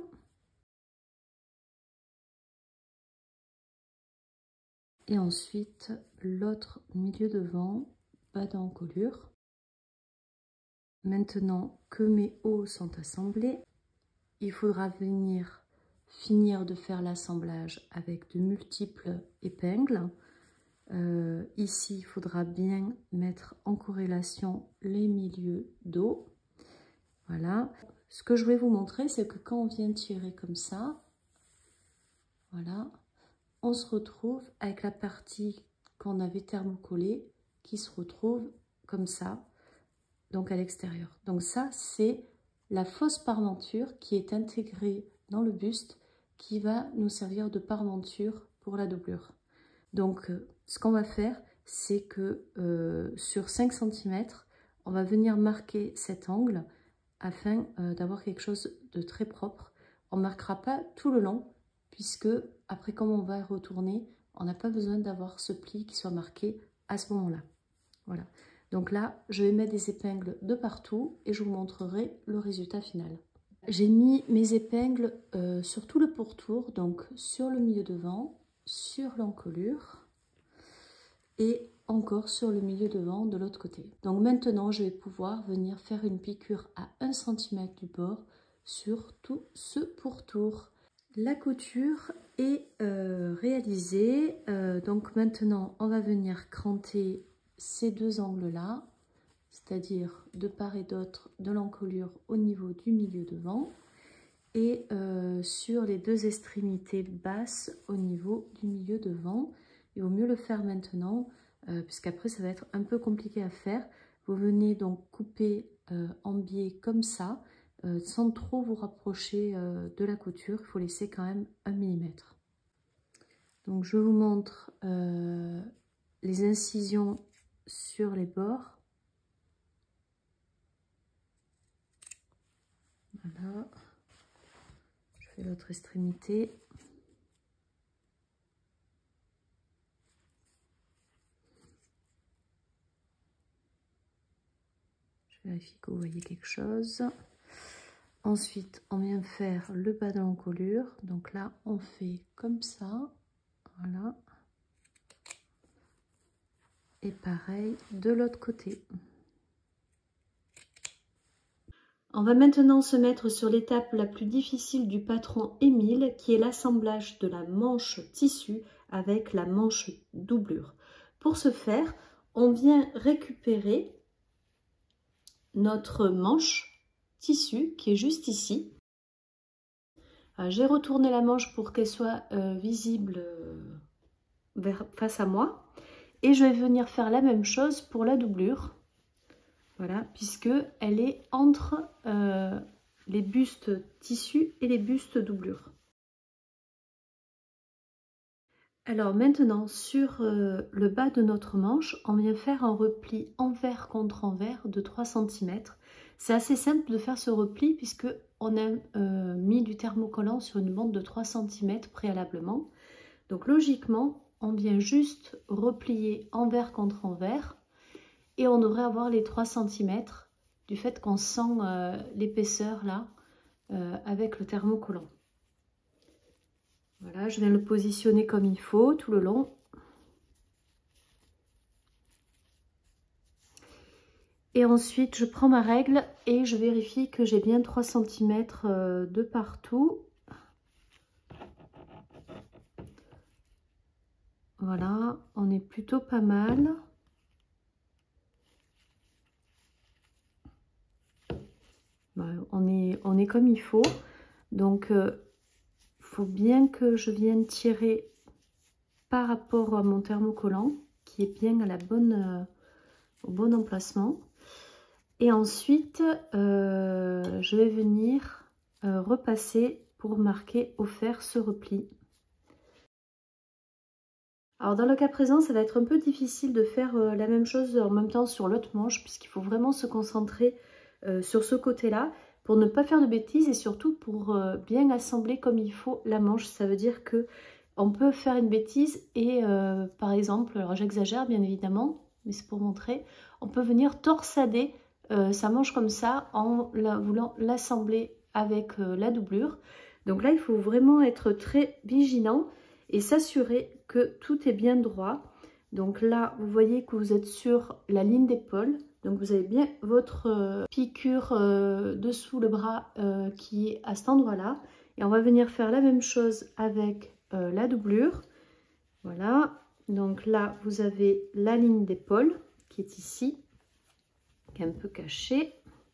[SPEAKER 1] Et ensuite, l'autre milieu devant, bas d'encolure. Maintenant que mes hauts sont assemblés, il faudra venir finir de faire l'assemblage avec de multiples épingles. Euh, ici, il faudra bien mettre en corrélation les milieux d'eau. Voilà. Ce que je vais vous montrer, c'est que quand on vient tirer comme ça, voilà, on se retrouve avec la partie qu'on avait thermocollée qui se retrouve comme ça, donc à l'extérieur. Donc ça, c'est la fausse parmenture qui est intégrée dans le buste, qui va nous servir de parmenture pour la doublure. Donc, euh, ce qu'on va faire, c'est que euh, sur cinq centimètres, on va venir marquer cet angle afin euh, d'avoir quelque chose de très propre. On ne marquera pas tout le long, puisque après, comme on va retourner, on n'a pas besoin d'avoir ce pli qui soit marqué à ce moment-là. Voilà. Donc là, je vais mettre des épingles de partout et je vous montrerai le résultat final. J'ai mis mes épingles euh, sur tout le pourtour, donc sur le milieu devant, sur l'encolure et encore sur le milieu devant de l'autre côté. Donc maintenant, je vais pouvoir venir faire une piqûre à un centimètre du bord sur tout ce pourtour. La couture est euh, réalisée. Euh, donc maintenant, on va venir cranter ces deux angles-là, c'est-à-dire de part et d'autre de l'encolure au niveau du milieu devant et euh, sur les deux extrémités basses au niveau du milieu devant. Il vaut mieux le faire maintenant, euh, puisqu'après ça va être un peu compliqué à faire. Vous venez donc couper euh, en biais comme ça, euh, sans trop vous rapprocher euh, de la couture. Il faut laisser quand même un millimètre. Donc je vous montre euh, les incisions sur les bords. Voilà. Je fais l'autre extrémité. Je vérifie que vous voyez quelque chose. Ensuite, on vient faire le bas de l'encolure. Donc là, on fait comme ça. Voilà. Et pareil de l'autre côté. On va maintenant se mettre sur l'étape la plus difficile du patron Émile, qui est l'assemblage de la manche tissu avec la manche doublure. Pour ce faire, on vient récupérer notre manche tissu qui est juste ici. J'ai retourné la manche pour qu'elle soit euh, visible euh, vers, face à moi. Et je vais venir faire la même chose pour la doublure. Voilà, puisque elle est entre euh, les bustes tissus et les bustes doublure. Alors maintenant, sur euh, le bas de notre manche, on vient faire un repli envers contre envers de trois centimètres. C'est assez simple de faire ce repli puisque on a euh, mis du thermocollant sur une bande de trois centimètres préalablement. Donc logiquement, on vient juste replier envers contre envers et on devrait avoir les trois centimètres du fait qu'on sent euh, l'épaisseur là euh, avec le thermocollant. Voilà, je viens le positionner comme il faut tout le long. Et ensuite, je prends ma règle et je vérifie que j'ai bien trois centimètres euh, de partout. Voilà, on est plutôt pas mal. Ben, on est, on est comme il faut. Donc, il euh, faut bien que je vienne tirer par rapport à mon thermocollant, qui est bien à la bonne, euh, au bon emplacement. Et ensuite, euh, je vais venir euh, repasser pour marquer offert ce repli. Alors dans le cas présent, ça va être un peu difficile de faire euh, la même chose en même temps sur l'autre manche, puisqu'il faut vraiment se concentrer euh, sur ce côté-là pour ne pas faire de bêtises et surtout pour euh, bien assembler comme il faut la manche. Ça veut dire que on peut faire une bêtise et euh, par exemple, alors j'exagère bien évidemment, mais c'est pour montrer, on peut venir torsader euh, sa manche comme ça en la, voulant l'assembler avec euh, la doublure. Donc là, il faut vraiment être très vigilant et s'assurer que tout est bien droit. Donc là, vous voyez que vous êtes sur la ligne d'épaule. Donc vous avez bien votre euh, piqûre euh, dessous le bras euh, qui est à cet endroit-là. Et on va venir faire la même chose avec euh, la doublure. Voilà. Donc là, vous avez la ligne d'épaule qui est ici, qui est un peu cachée.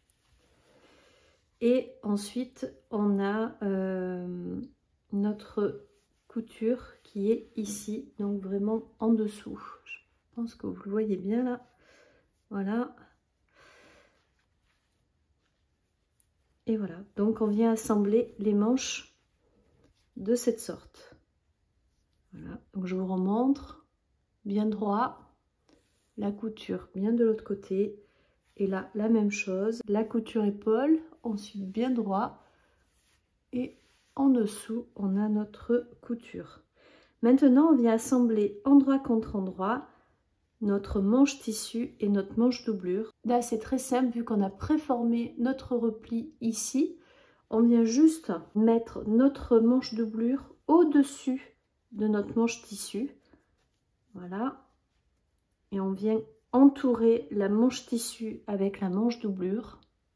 [SPEAKER 1] Et ensuite, on a euh, notre couture qui est ici, donc vraiment en dessous. Je pense que vous le voyez bien là. Voilà. Et voilà, donc on vient assembler les manches de cette sorte. Voilà, donc je vous remontre, bien droit, la couture bien de l'autre côté. Et là, la même chose, la couture épaule, ensuite bien droit. Et en dessous, on a notre couture. Maintenant, on vient assembler endroit contre endroit notre manche tissu et notre manche doublure. Là, c'est très simple, vu qu'on a préformé notre repli ici. On vient juste mettre notre manche doublure au-dessus de notre manche tissu. Voilà. Et on vient entourer la manche tissu avec la manche doublure.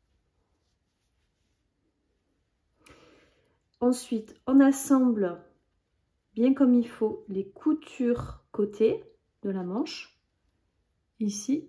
[SPEAKER 1] Ensuite, on assemble bien comme il faut les coutures côté de la manche. Ici.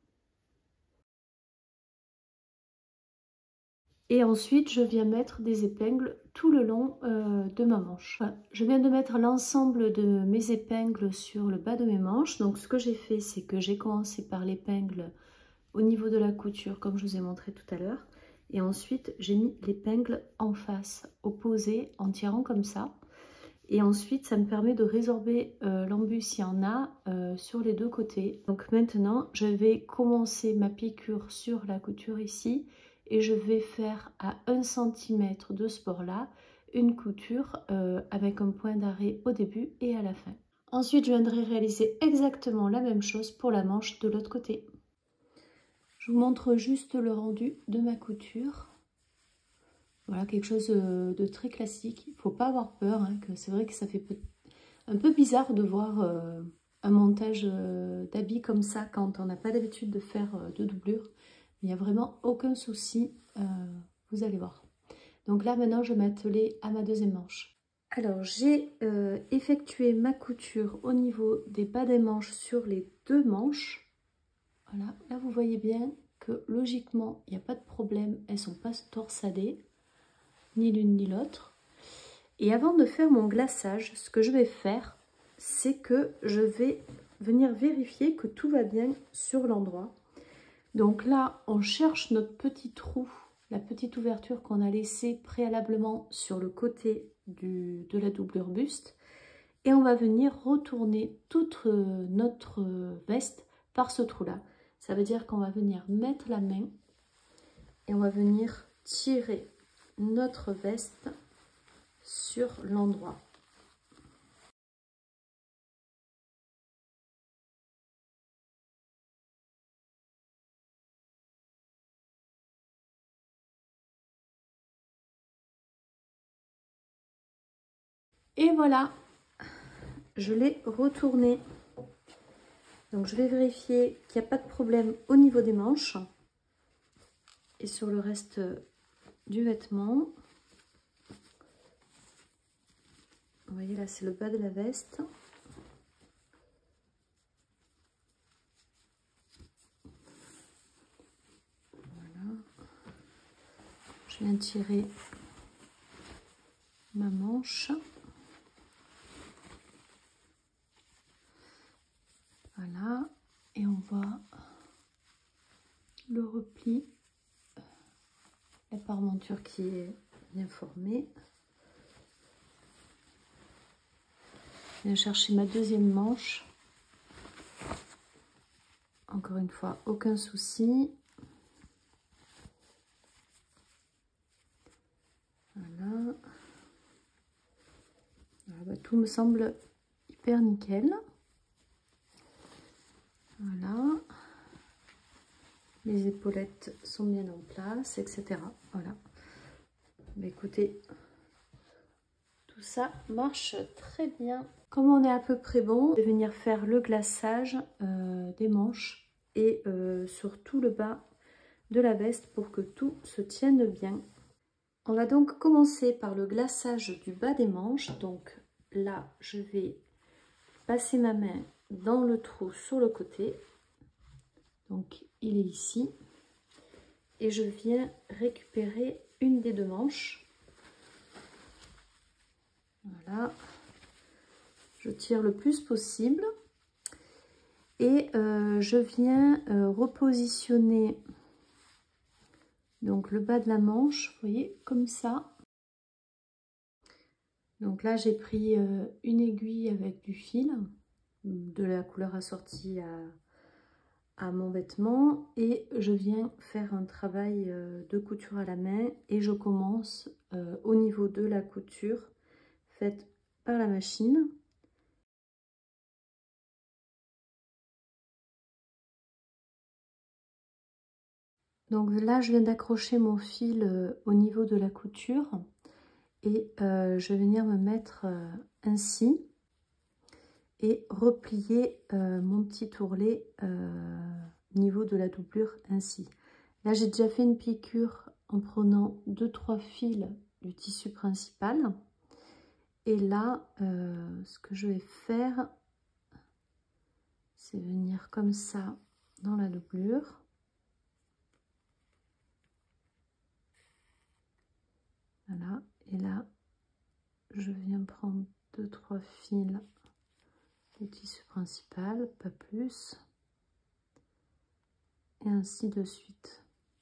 [SPEAKER 1] Et ensuite, je viens mettre des épingles tout le long euh, de ma manche. Voilà. Je viens de mettre l'ensemble de mes épingles sur le bas de mes manches. Donc, ce que j'ai fait, c'est que j'ai commencé par l'épingle au niveau de la couture, comme je vous ai montré tout à l'heure. Et ensuite, j'ai mis l'épingle en face, opposée, en tirant comme ça. Et ensuite, ça me permet de résorber euh, l'embut s'il y en a euh, sur les deux côtés. Donc maintenant, je vais commencer ma piqûre sur la couture ici. Et je vais faire à un centimètre de ce bord-là une couture euh, avec un point d'arrêt au début et à la fin. Ensuite, je viendrai réaliser exactement la même chose pour la manche de l'autre côté. Je vous montre juste le rendu de ma couture. Voilà, quelque chose de très classique. Il ne faut pas avoir peur, hein, que c'est vrai que ça fait un peu bizarre de voir euh, un montage euh, d'habits comme ça quand on n'a pas l'habitude de faire euh, de doublure. Il n'y a vraiment aucun souci, euh, vous allez voir. Donc là, maintenant, je vais m'atteler à ma deuxième manche. Alors, j'ai euh, effectué ma couture au niveau des bas des manches sur les deux manches. Voilà, là, vous voyez bien que logiquement, il n'y a pas de problème. Elles ne sont pas torsadées, ni l'une ni l'autre. Et avant de faire mon glaçage, ce que je vais faire, c'est que je vais venir vérifier que tout va bien sur l'endroit. Donc là, on cherche notre petit trou, la petite ouverture qu'on a laissée préalablement sur le côté du, de la doublure buste. Et on va venir retourner toute notre veste par ce trou-là. Ça veut dire qu'on va venir mettre la main et on va venir tirer notre veste sur l'endroit. Et voilà, je l'ai retourné. Donc je vais vérifier qu'il n'y a pas de problème au niveau des manches et sur le reste du vêtement. Vous voyez là, c'est le bas de la veste. viens tirer ma manche. Voilà, et on voit le repli, la parmenture qui est bien formée. Je viens chercher ma deuxième manche. Encore une fois, aucun souci. Voilà. Alors, bah, tout me semble hyper nickel. Voilà. Les épaulettes sont bien en place, et cetera. Voilà. Bah, écoutez, tout ça marche très bien. Comme on est à peu près bon, je vais venir faire le glaçage euh, des manches et euh, sur tout le bas de la veste pour que tout se tienne bien. On va donc commencer par le glaçage du bas des manches. Donc là, je vais passer ma main dans le trou sur le côté. Donc il est ici. Et je viens récupérer une des deux manches. Voilà. Je tire le plus possible. Et euh, je viens euh, repositionner donc le bas de la manche, vous voyez, comme ça. Donc là, j'ai pris euh, une aiguille avec du fil de la couleur assortie à, à mon vêtement et je viens faire un travail euh, de couture à la main et je commence euh, au niveau de la couture faite par la machine. Donc là, je viens d'accrocher mon fil euh, au niveau de la couture et euh, je vais venir me mettre euh, ainsi et replier euh, mon petit ourlet euh, au niveau de la doublure ainsi. Là, j'ai déjà fait une piqûre en prenant deux trois fils du tissu principal. Et là, euh, ce que je vais faire, c'est venir comme ça dans la doublure. Voilà, et là, je viens prendre deux trois fils du tissu principal, pas plus. Et ainsi de suite.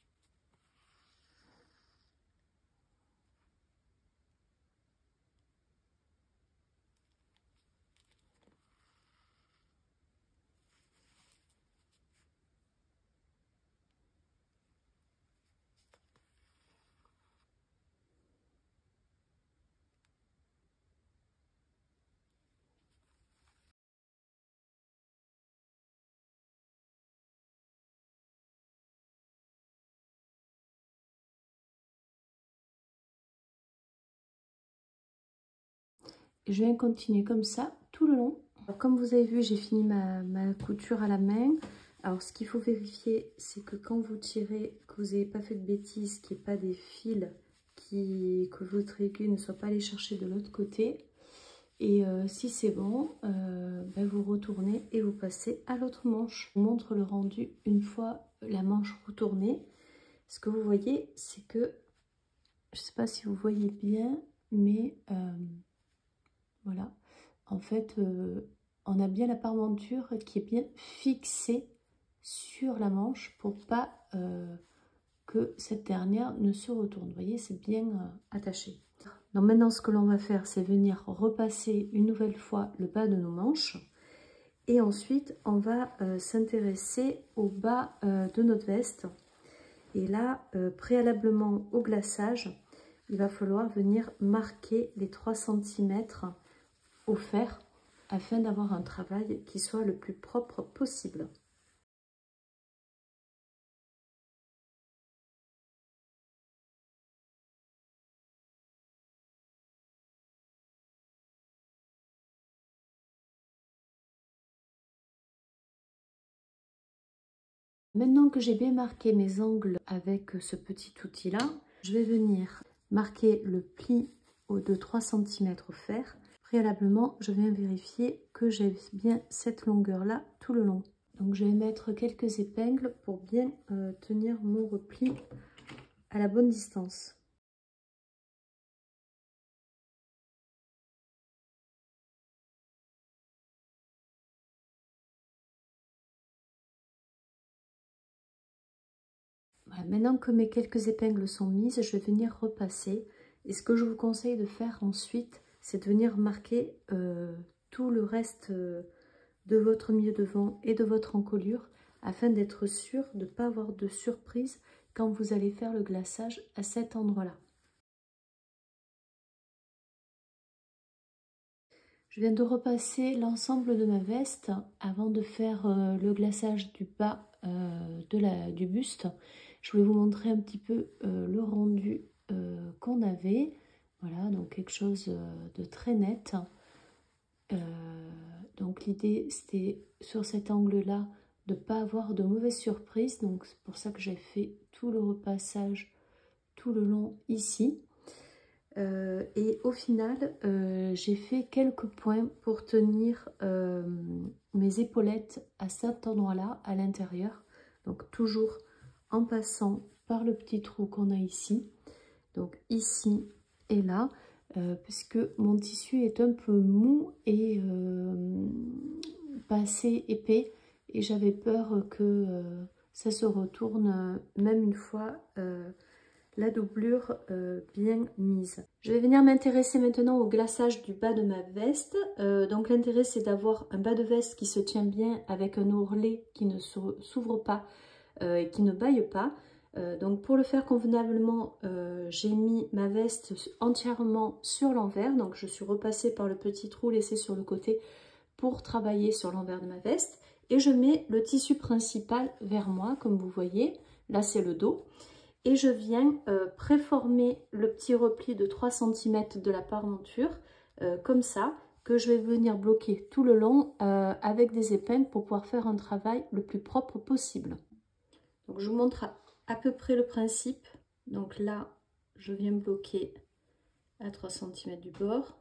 [SPEAKER 1] Et je viens continuer comme ça tout le long. Alors, comme vous avez vu, j'ai fini ma, ma couture à la main. Alors ce qu'il faut vérifier, c'est que quand vous tirez, que vous n'avez pas fait de bêtises, qu'il n'y ait pas des fils, qui, que votre aiguille ne soit pas allée chercher de l'autre côté. Et euh, si c'est bon, euh, ben vous retournez et vous passez à l'autre manche. Je vous montre le rendu une fois la manche retournée. Ce que vous voyez, c'est que, je ne sais pas si vous voyez bien, mais euh, voilà, en fait, euh, on a bien la parmenture qui est bien fixée sur la manche pour pas euh, que cette dernière ne se retourne. Vous voyez, c'est bien euh, attaché. Donc maintenant, ce que l'on va faire, c'est venir repasser une nouvelle fois le bas de nos manches. Et ensuite, on va euh, s'intéresser au bas euh, de notre veste. Et là, euh, préalablement au glaçage, il va falloir venir marquer les trois centimètres au fer afin d'avoir un travail qui soit le plus propre possible. Maintenant que j'ai bien marqué mes angles avec ce petit outil là, je vais venir marquer le pli de trois centimètres au fer. Préalablement, je viens vérifier que j'ai bien cette longueur là tout le long. Donc je vais mettre quelques épingles pour bien euh, tenir mon repli à la bonne distance. maintenant que mes quelques épingles sont mises, je vais venir repasser. Et ce que je vous conseille de faire ensuite, c'est de venir marquer euh, tout le reste euh, de votre milieu de vent et de votre encolure afin d'être sûr de ne pas avoir de surprise quand vous allez faire le glaçage à cet endroit-là. Je viens de repasser l'ensemble de ma veste avant de faire euh, le glaçage du bas euh, de la, du buste. Je voulais vous montrer un petit peu euh, le rendu euh, qu'on avait. Voilà, donc quelque chose de très net. Euh, donc l'idée c'était sur cet angle-là de ne pas avoir de mauvaises surprises. Donc c'est pour ça que j'ai fait tout le repassage tout le long ici. Euh, et au final, euh, j'ai fait quelques points pour tenir euh, mes épaulettes à cet endroit-là, à l'intérieur. Donc toujours en passant par le petit trou qu'on a ici. Donc ici et là, euh, puisque mon tissu est un peu mou et euh, pas assez épais. Et j'avais peur que euh, ça se retourne même une fois... Euh, la doublure euh, bien mise. Je vais venir m'intéresser maintenant au glaçage du bas de ma veste. Euh, donc l'intérêt c'est d'avoir un bas de veste qui se tient bien avec un ourlet qui ne s'ouvre pas euh, et qui ne baille pas. Euh, donc pour le faire convenablement, euh, j'ai mis ma veste entièrement sur l'envers. Donc je suis repassée par le petit trou laissé sur le côté pour travailler sur l'envers de ma veste. Et je mets le tissu principal vers moi comme vous voyez. Là c'est le dos. Et je viens euh, préformer le petit repli de trois centimètres de la parmenture, euh, comme ça, que je vais venir bloquer tout le long euh, avec des épingles pour pouvoir faire un travail le plus propre possible. Donc je vous montre à, à peu près le principe. Donc là, je viens bloquer à trois centimètres du bord.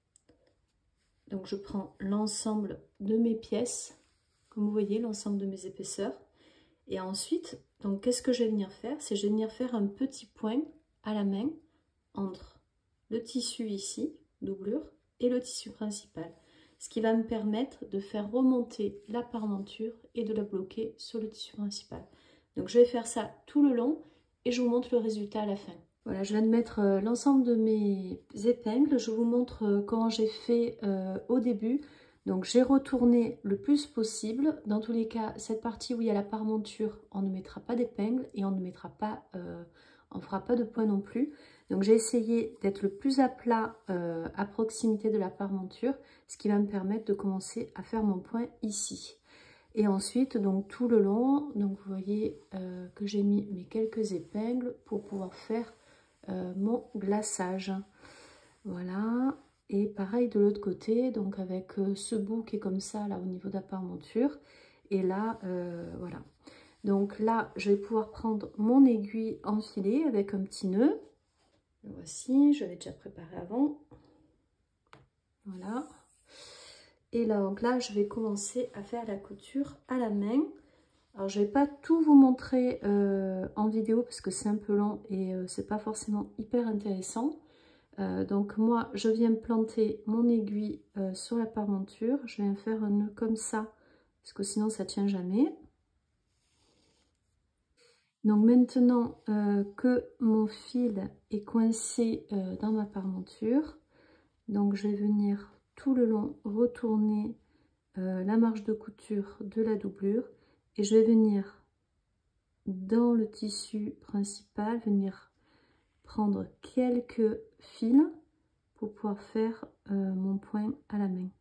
[SPEAKER 1] Donc je prends l'ensemble de mes pièces, comme vous voyez, l'ensemble de mes épaisseurs. Et ensuite, donc qu'est-ce que je vais venir faire? C'est je vais venir faire un petit point à la main entre le tissu ici, doublure, et le tissu principal. Ce qui va me permettre de faire remonter la parmenture et de la bloquer sur le tissu principal. Donc je vais faire ça tout le long et je vous montre le résultat à la fin. Voilà, je viens de mettre euh, l'ensemble de mes épingles. Je vous montre euh, comment j'ai fait euh, au début. Donc j'ai retourné le plus possible. Dans tous les cas, cette partie où il y a la parmenture, on ne mettra pas d'épingle et on ne mettra pas, euh, on fera pas de point non plus. Donc j'ai essayé d'être le plus à plat euh, à proximité de la parmenture, ce qui va me permettre de commencer à faire mon point ici. Et ensuite, donc tout le long, donc vous voyez euh, que j'ai mis mes quelques épingles pour pouvoir faire euh, mon glaçage. Voilà. Et pareil de l'autre côté, donc avec euh, ce bout qui est comme ça, là, au niveau de la parmenture. Et là, euh, voilà. Donc là, je vais pouvoir prendre mon aiguille enfilée avec un petit nœud. Le voici, je l'ai déjà préparé avant. Voilà. Et là, donc là, je vais commencer à faire la couture à la main. Alors, je ne vais pas tout vous montrer euh, en vidéo parce que c'est un peu long et euh, c'est pas forcément hyper intéressant. Euh, donc moi je viens planter mon aiguille euh, sur la parmenture, je viens faire un nœud comme ça parce que sinon ça tient jamais. Donc maintenant euh, que mon fil est coincé euh, dans ma parmenture, donc je vais venir tout le long retourner euh, la marge de couture de la doublure et je vais venir dans le tissu principal, venir prendre quelques fils pour pouvoir faire euh, mon point à la main.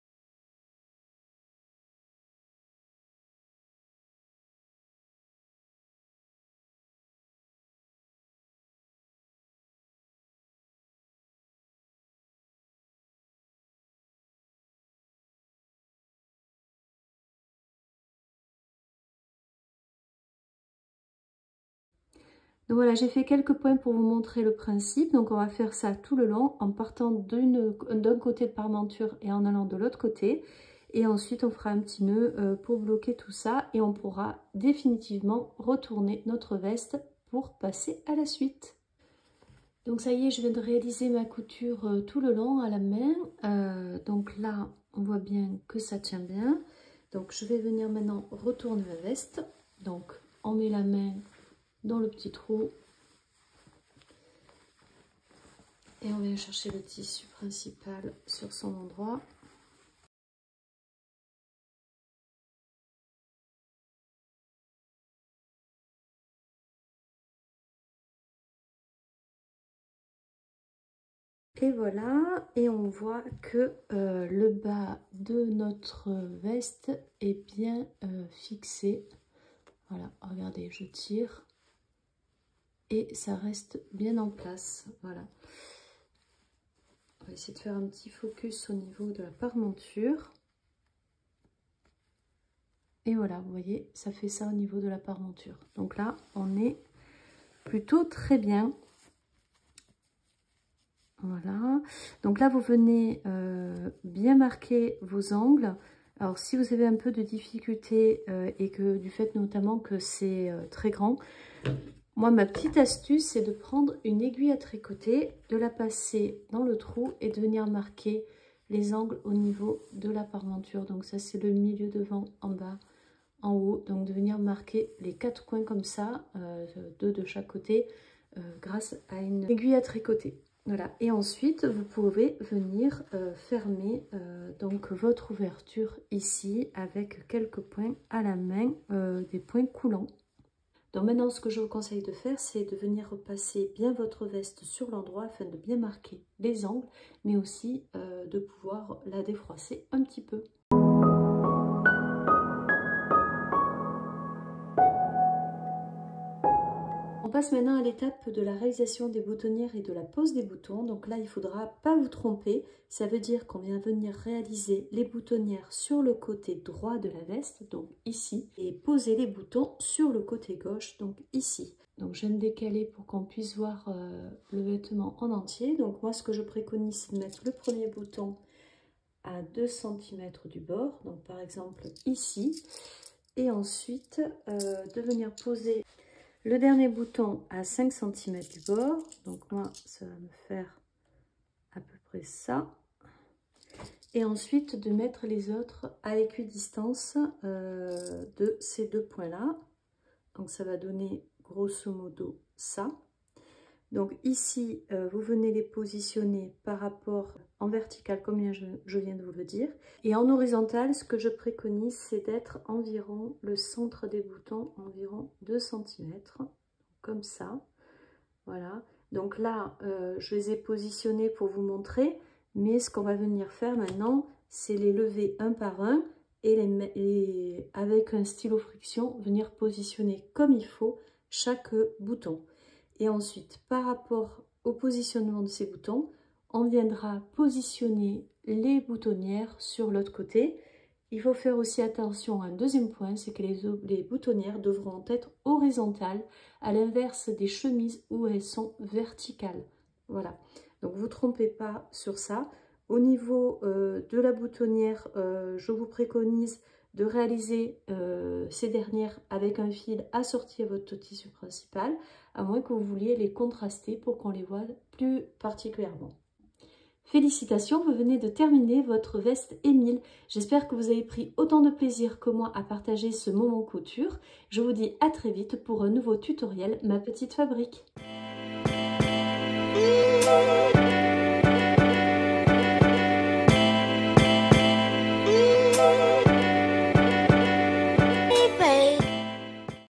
[SPEAKER 1] Donc voilà, j'ai fait quelques points pour vous montrer le principe. Donc on va faire ça tout le long en partant d'un côté de parmenture et en allant de l'autre côté. Et ensuite on fera un petit nœud euh, pour bloquer tout ça et on pourra définitivement retourner notre veste pour passer à la suite. Donc ça y est, je viens de réaliser ma couture euh, tout le long à la main. Euh, donc là, on voit bien que ça tient bien. Donc je vais venir maintenant retourner ma veste. Donc on met la main dans le petit trou. Et on vient chercher le tissu principal sur son endroit. Et voilà, et on voit que euh, le bas de notre veste est bien euh, fixé. Voilà, regardez, je tire et ça reste bien en place. Voilà. On va essayer de faire un petit focus au niveau de la parmenture. Et voilà, vous voyez, ça fait ça au niveau de la parmenture. Donc là, on est plutôt très bien. Voilà, donc là vous venez euh, bien marquer vos angles. Alors si vous avez un peu de difficulté euh, et que du fait notamment que c'est euh, très grand, moi ma petite astuce c'est de prendre une aiguille à tricoter, de la passer dans le trou et de venir marquer les angles au niveau de la parmenture. Donc ça c'est le milieu devant, en bas, en haut. Donc de venir marquer les quatre coins comme ça, euh, deux de chaque côté, euh, grâce à une aiguille à tricoter. Voilà, et ensuite vous pouvez venir euh, fermer euh, donc votre ouverture ici avec quelques points à la main, euh, des points coulants. Donc maintenant ce que je vous conseille de faire, c'est de venir repasser bien votre veste sur l'endroit afin de bien marquer les angles, mais aussi euh, de pouvoir la défroisser un petit peu. On passe maintenant à l'étape de la réalisation des boutonnières et de la pose des boutons. Donc là, il ne faudra pas vous tromper. Ça veut dire qu'on vient venir réaliser les boutonnières sur le côté droit de la veste, donc ici, et poser les boutons sur le côté gauche, donc ici. Donc je viens de décaler pour qu'on puisse voir euh, le vêtement en entier. Donc moi, ce que je préconise, c'est de mettre le premier bouton à deux centimètres du bord, donc par exemple ici, et ensuite euh, de venir poser le dernier bouton à cinq centimètres du bord. Donc moi ça va me faire à peu près ça, et ensuite de mettre les autres à équidistance euh, de ces deux points là. Donc ça va donner grosso modo ça. Donc ici euh, vous venez les positionner par rapport en vertical comme je, je viens de vous le dire, et en horizontal ce que je préconise c'est d'être environ le centre des boutons, environ deux centimètres, comme ça. Voilà, donc là euh, je les ai positionnés pour vous montrer, mais ce qu'on va venir faire maintenant c'est les lever un par un et les, les avec un stylo friction venir positionner comme il faut chaque bouton. Et ensuite, par rapport au positionnement de ces boutons, on viendra positionner les boutonnières sur l'autre côté. Il faut faire aussi attention à un deuxième point, c'est que les, les boutonnières devront être horizontales, à l'inverse des chemises où elles sont verticales. Voilà, donc vous ne trompez pas sur ça. Au niveau euh, de la boutonnière, euh, je vous préconise de réaliser euh, ces dernières avec un fil assorti à votre tissu principal, à moins que vous vouliez les contraster pour qu'on les voit plus particulièrement. Félicitations, vous venez de terminer votre veste Émile. J'espère que vous avez pris autant de plaisir que moi à partager ce moment couture. Je vous dis à très vite pour un nouveau tutoriel Ma Petite Fabrique.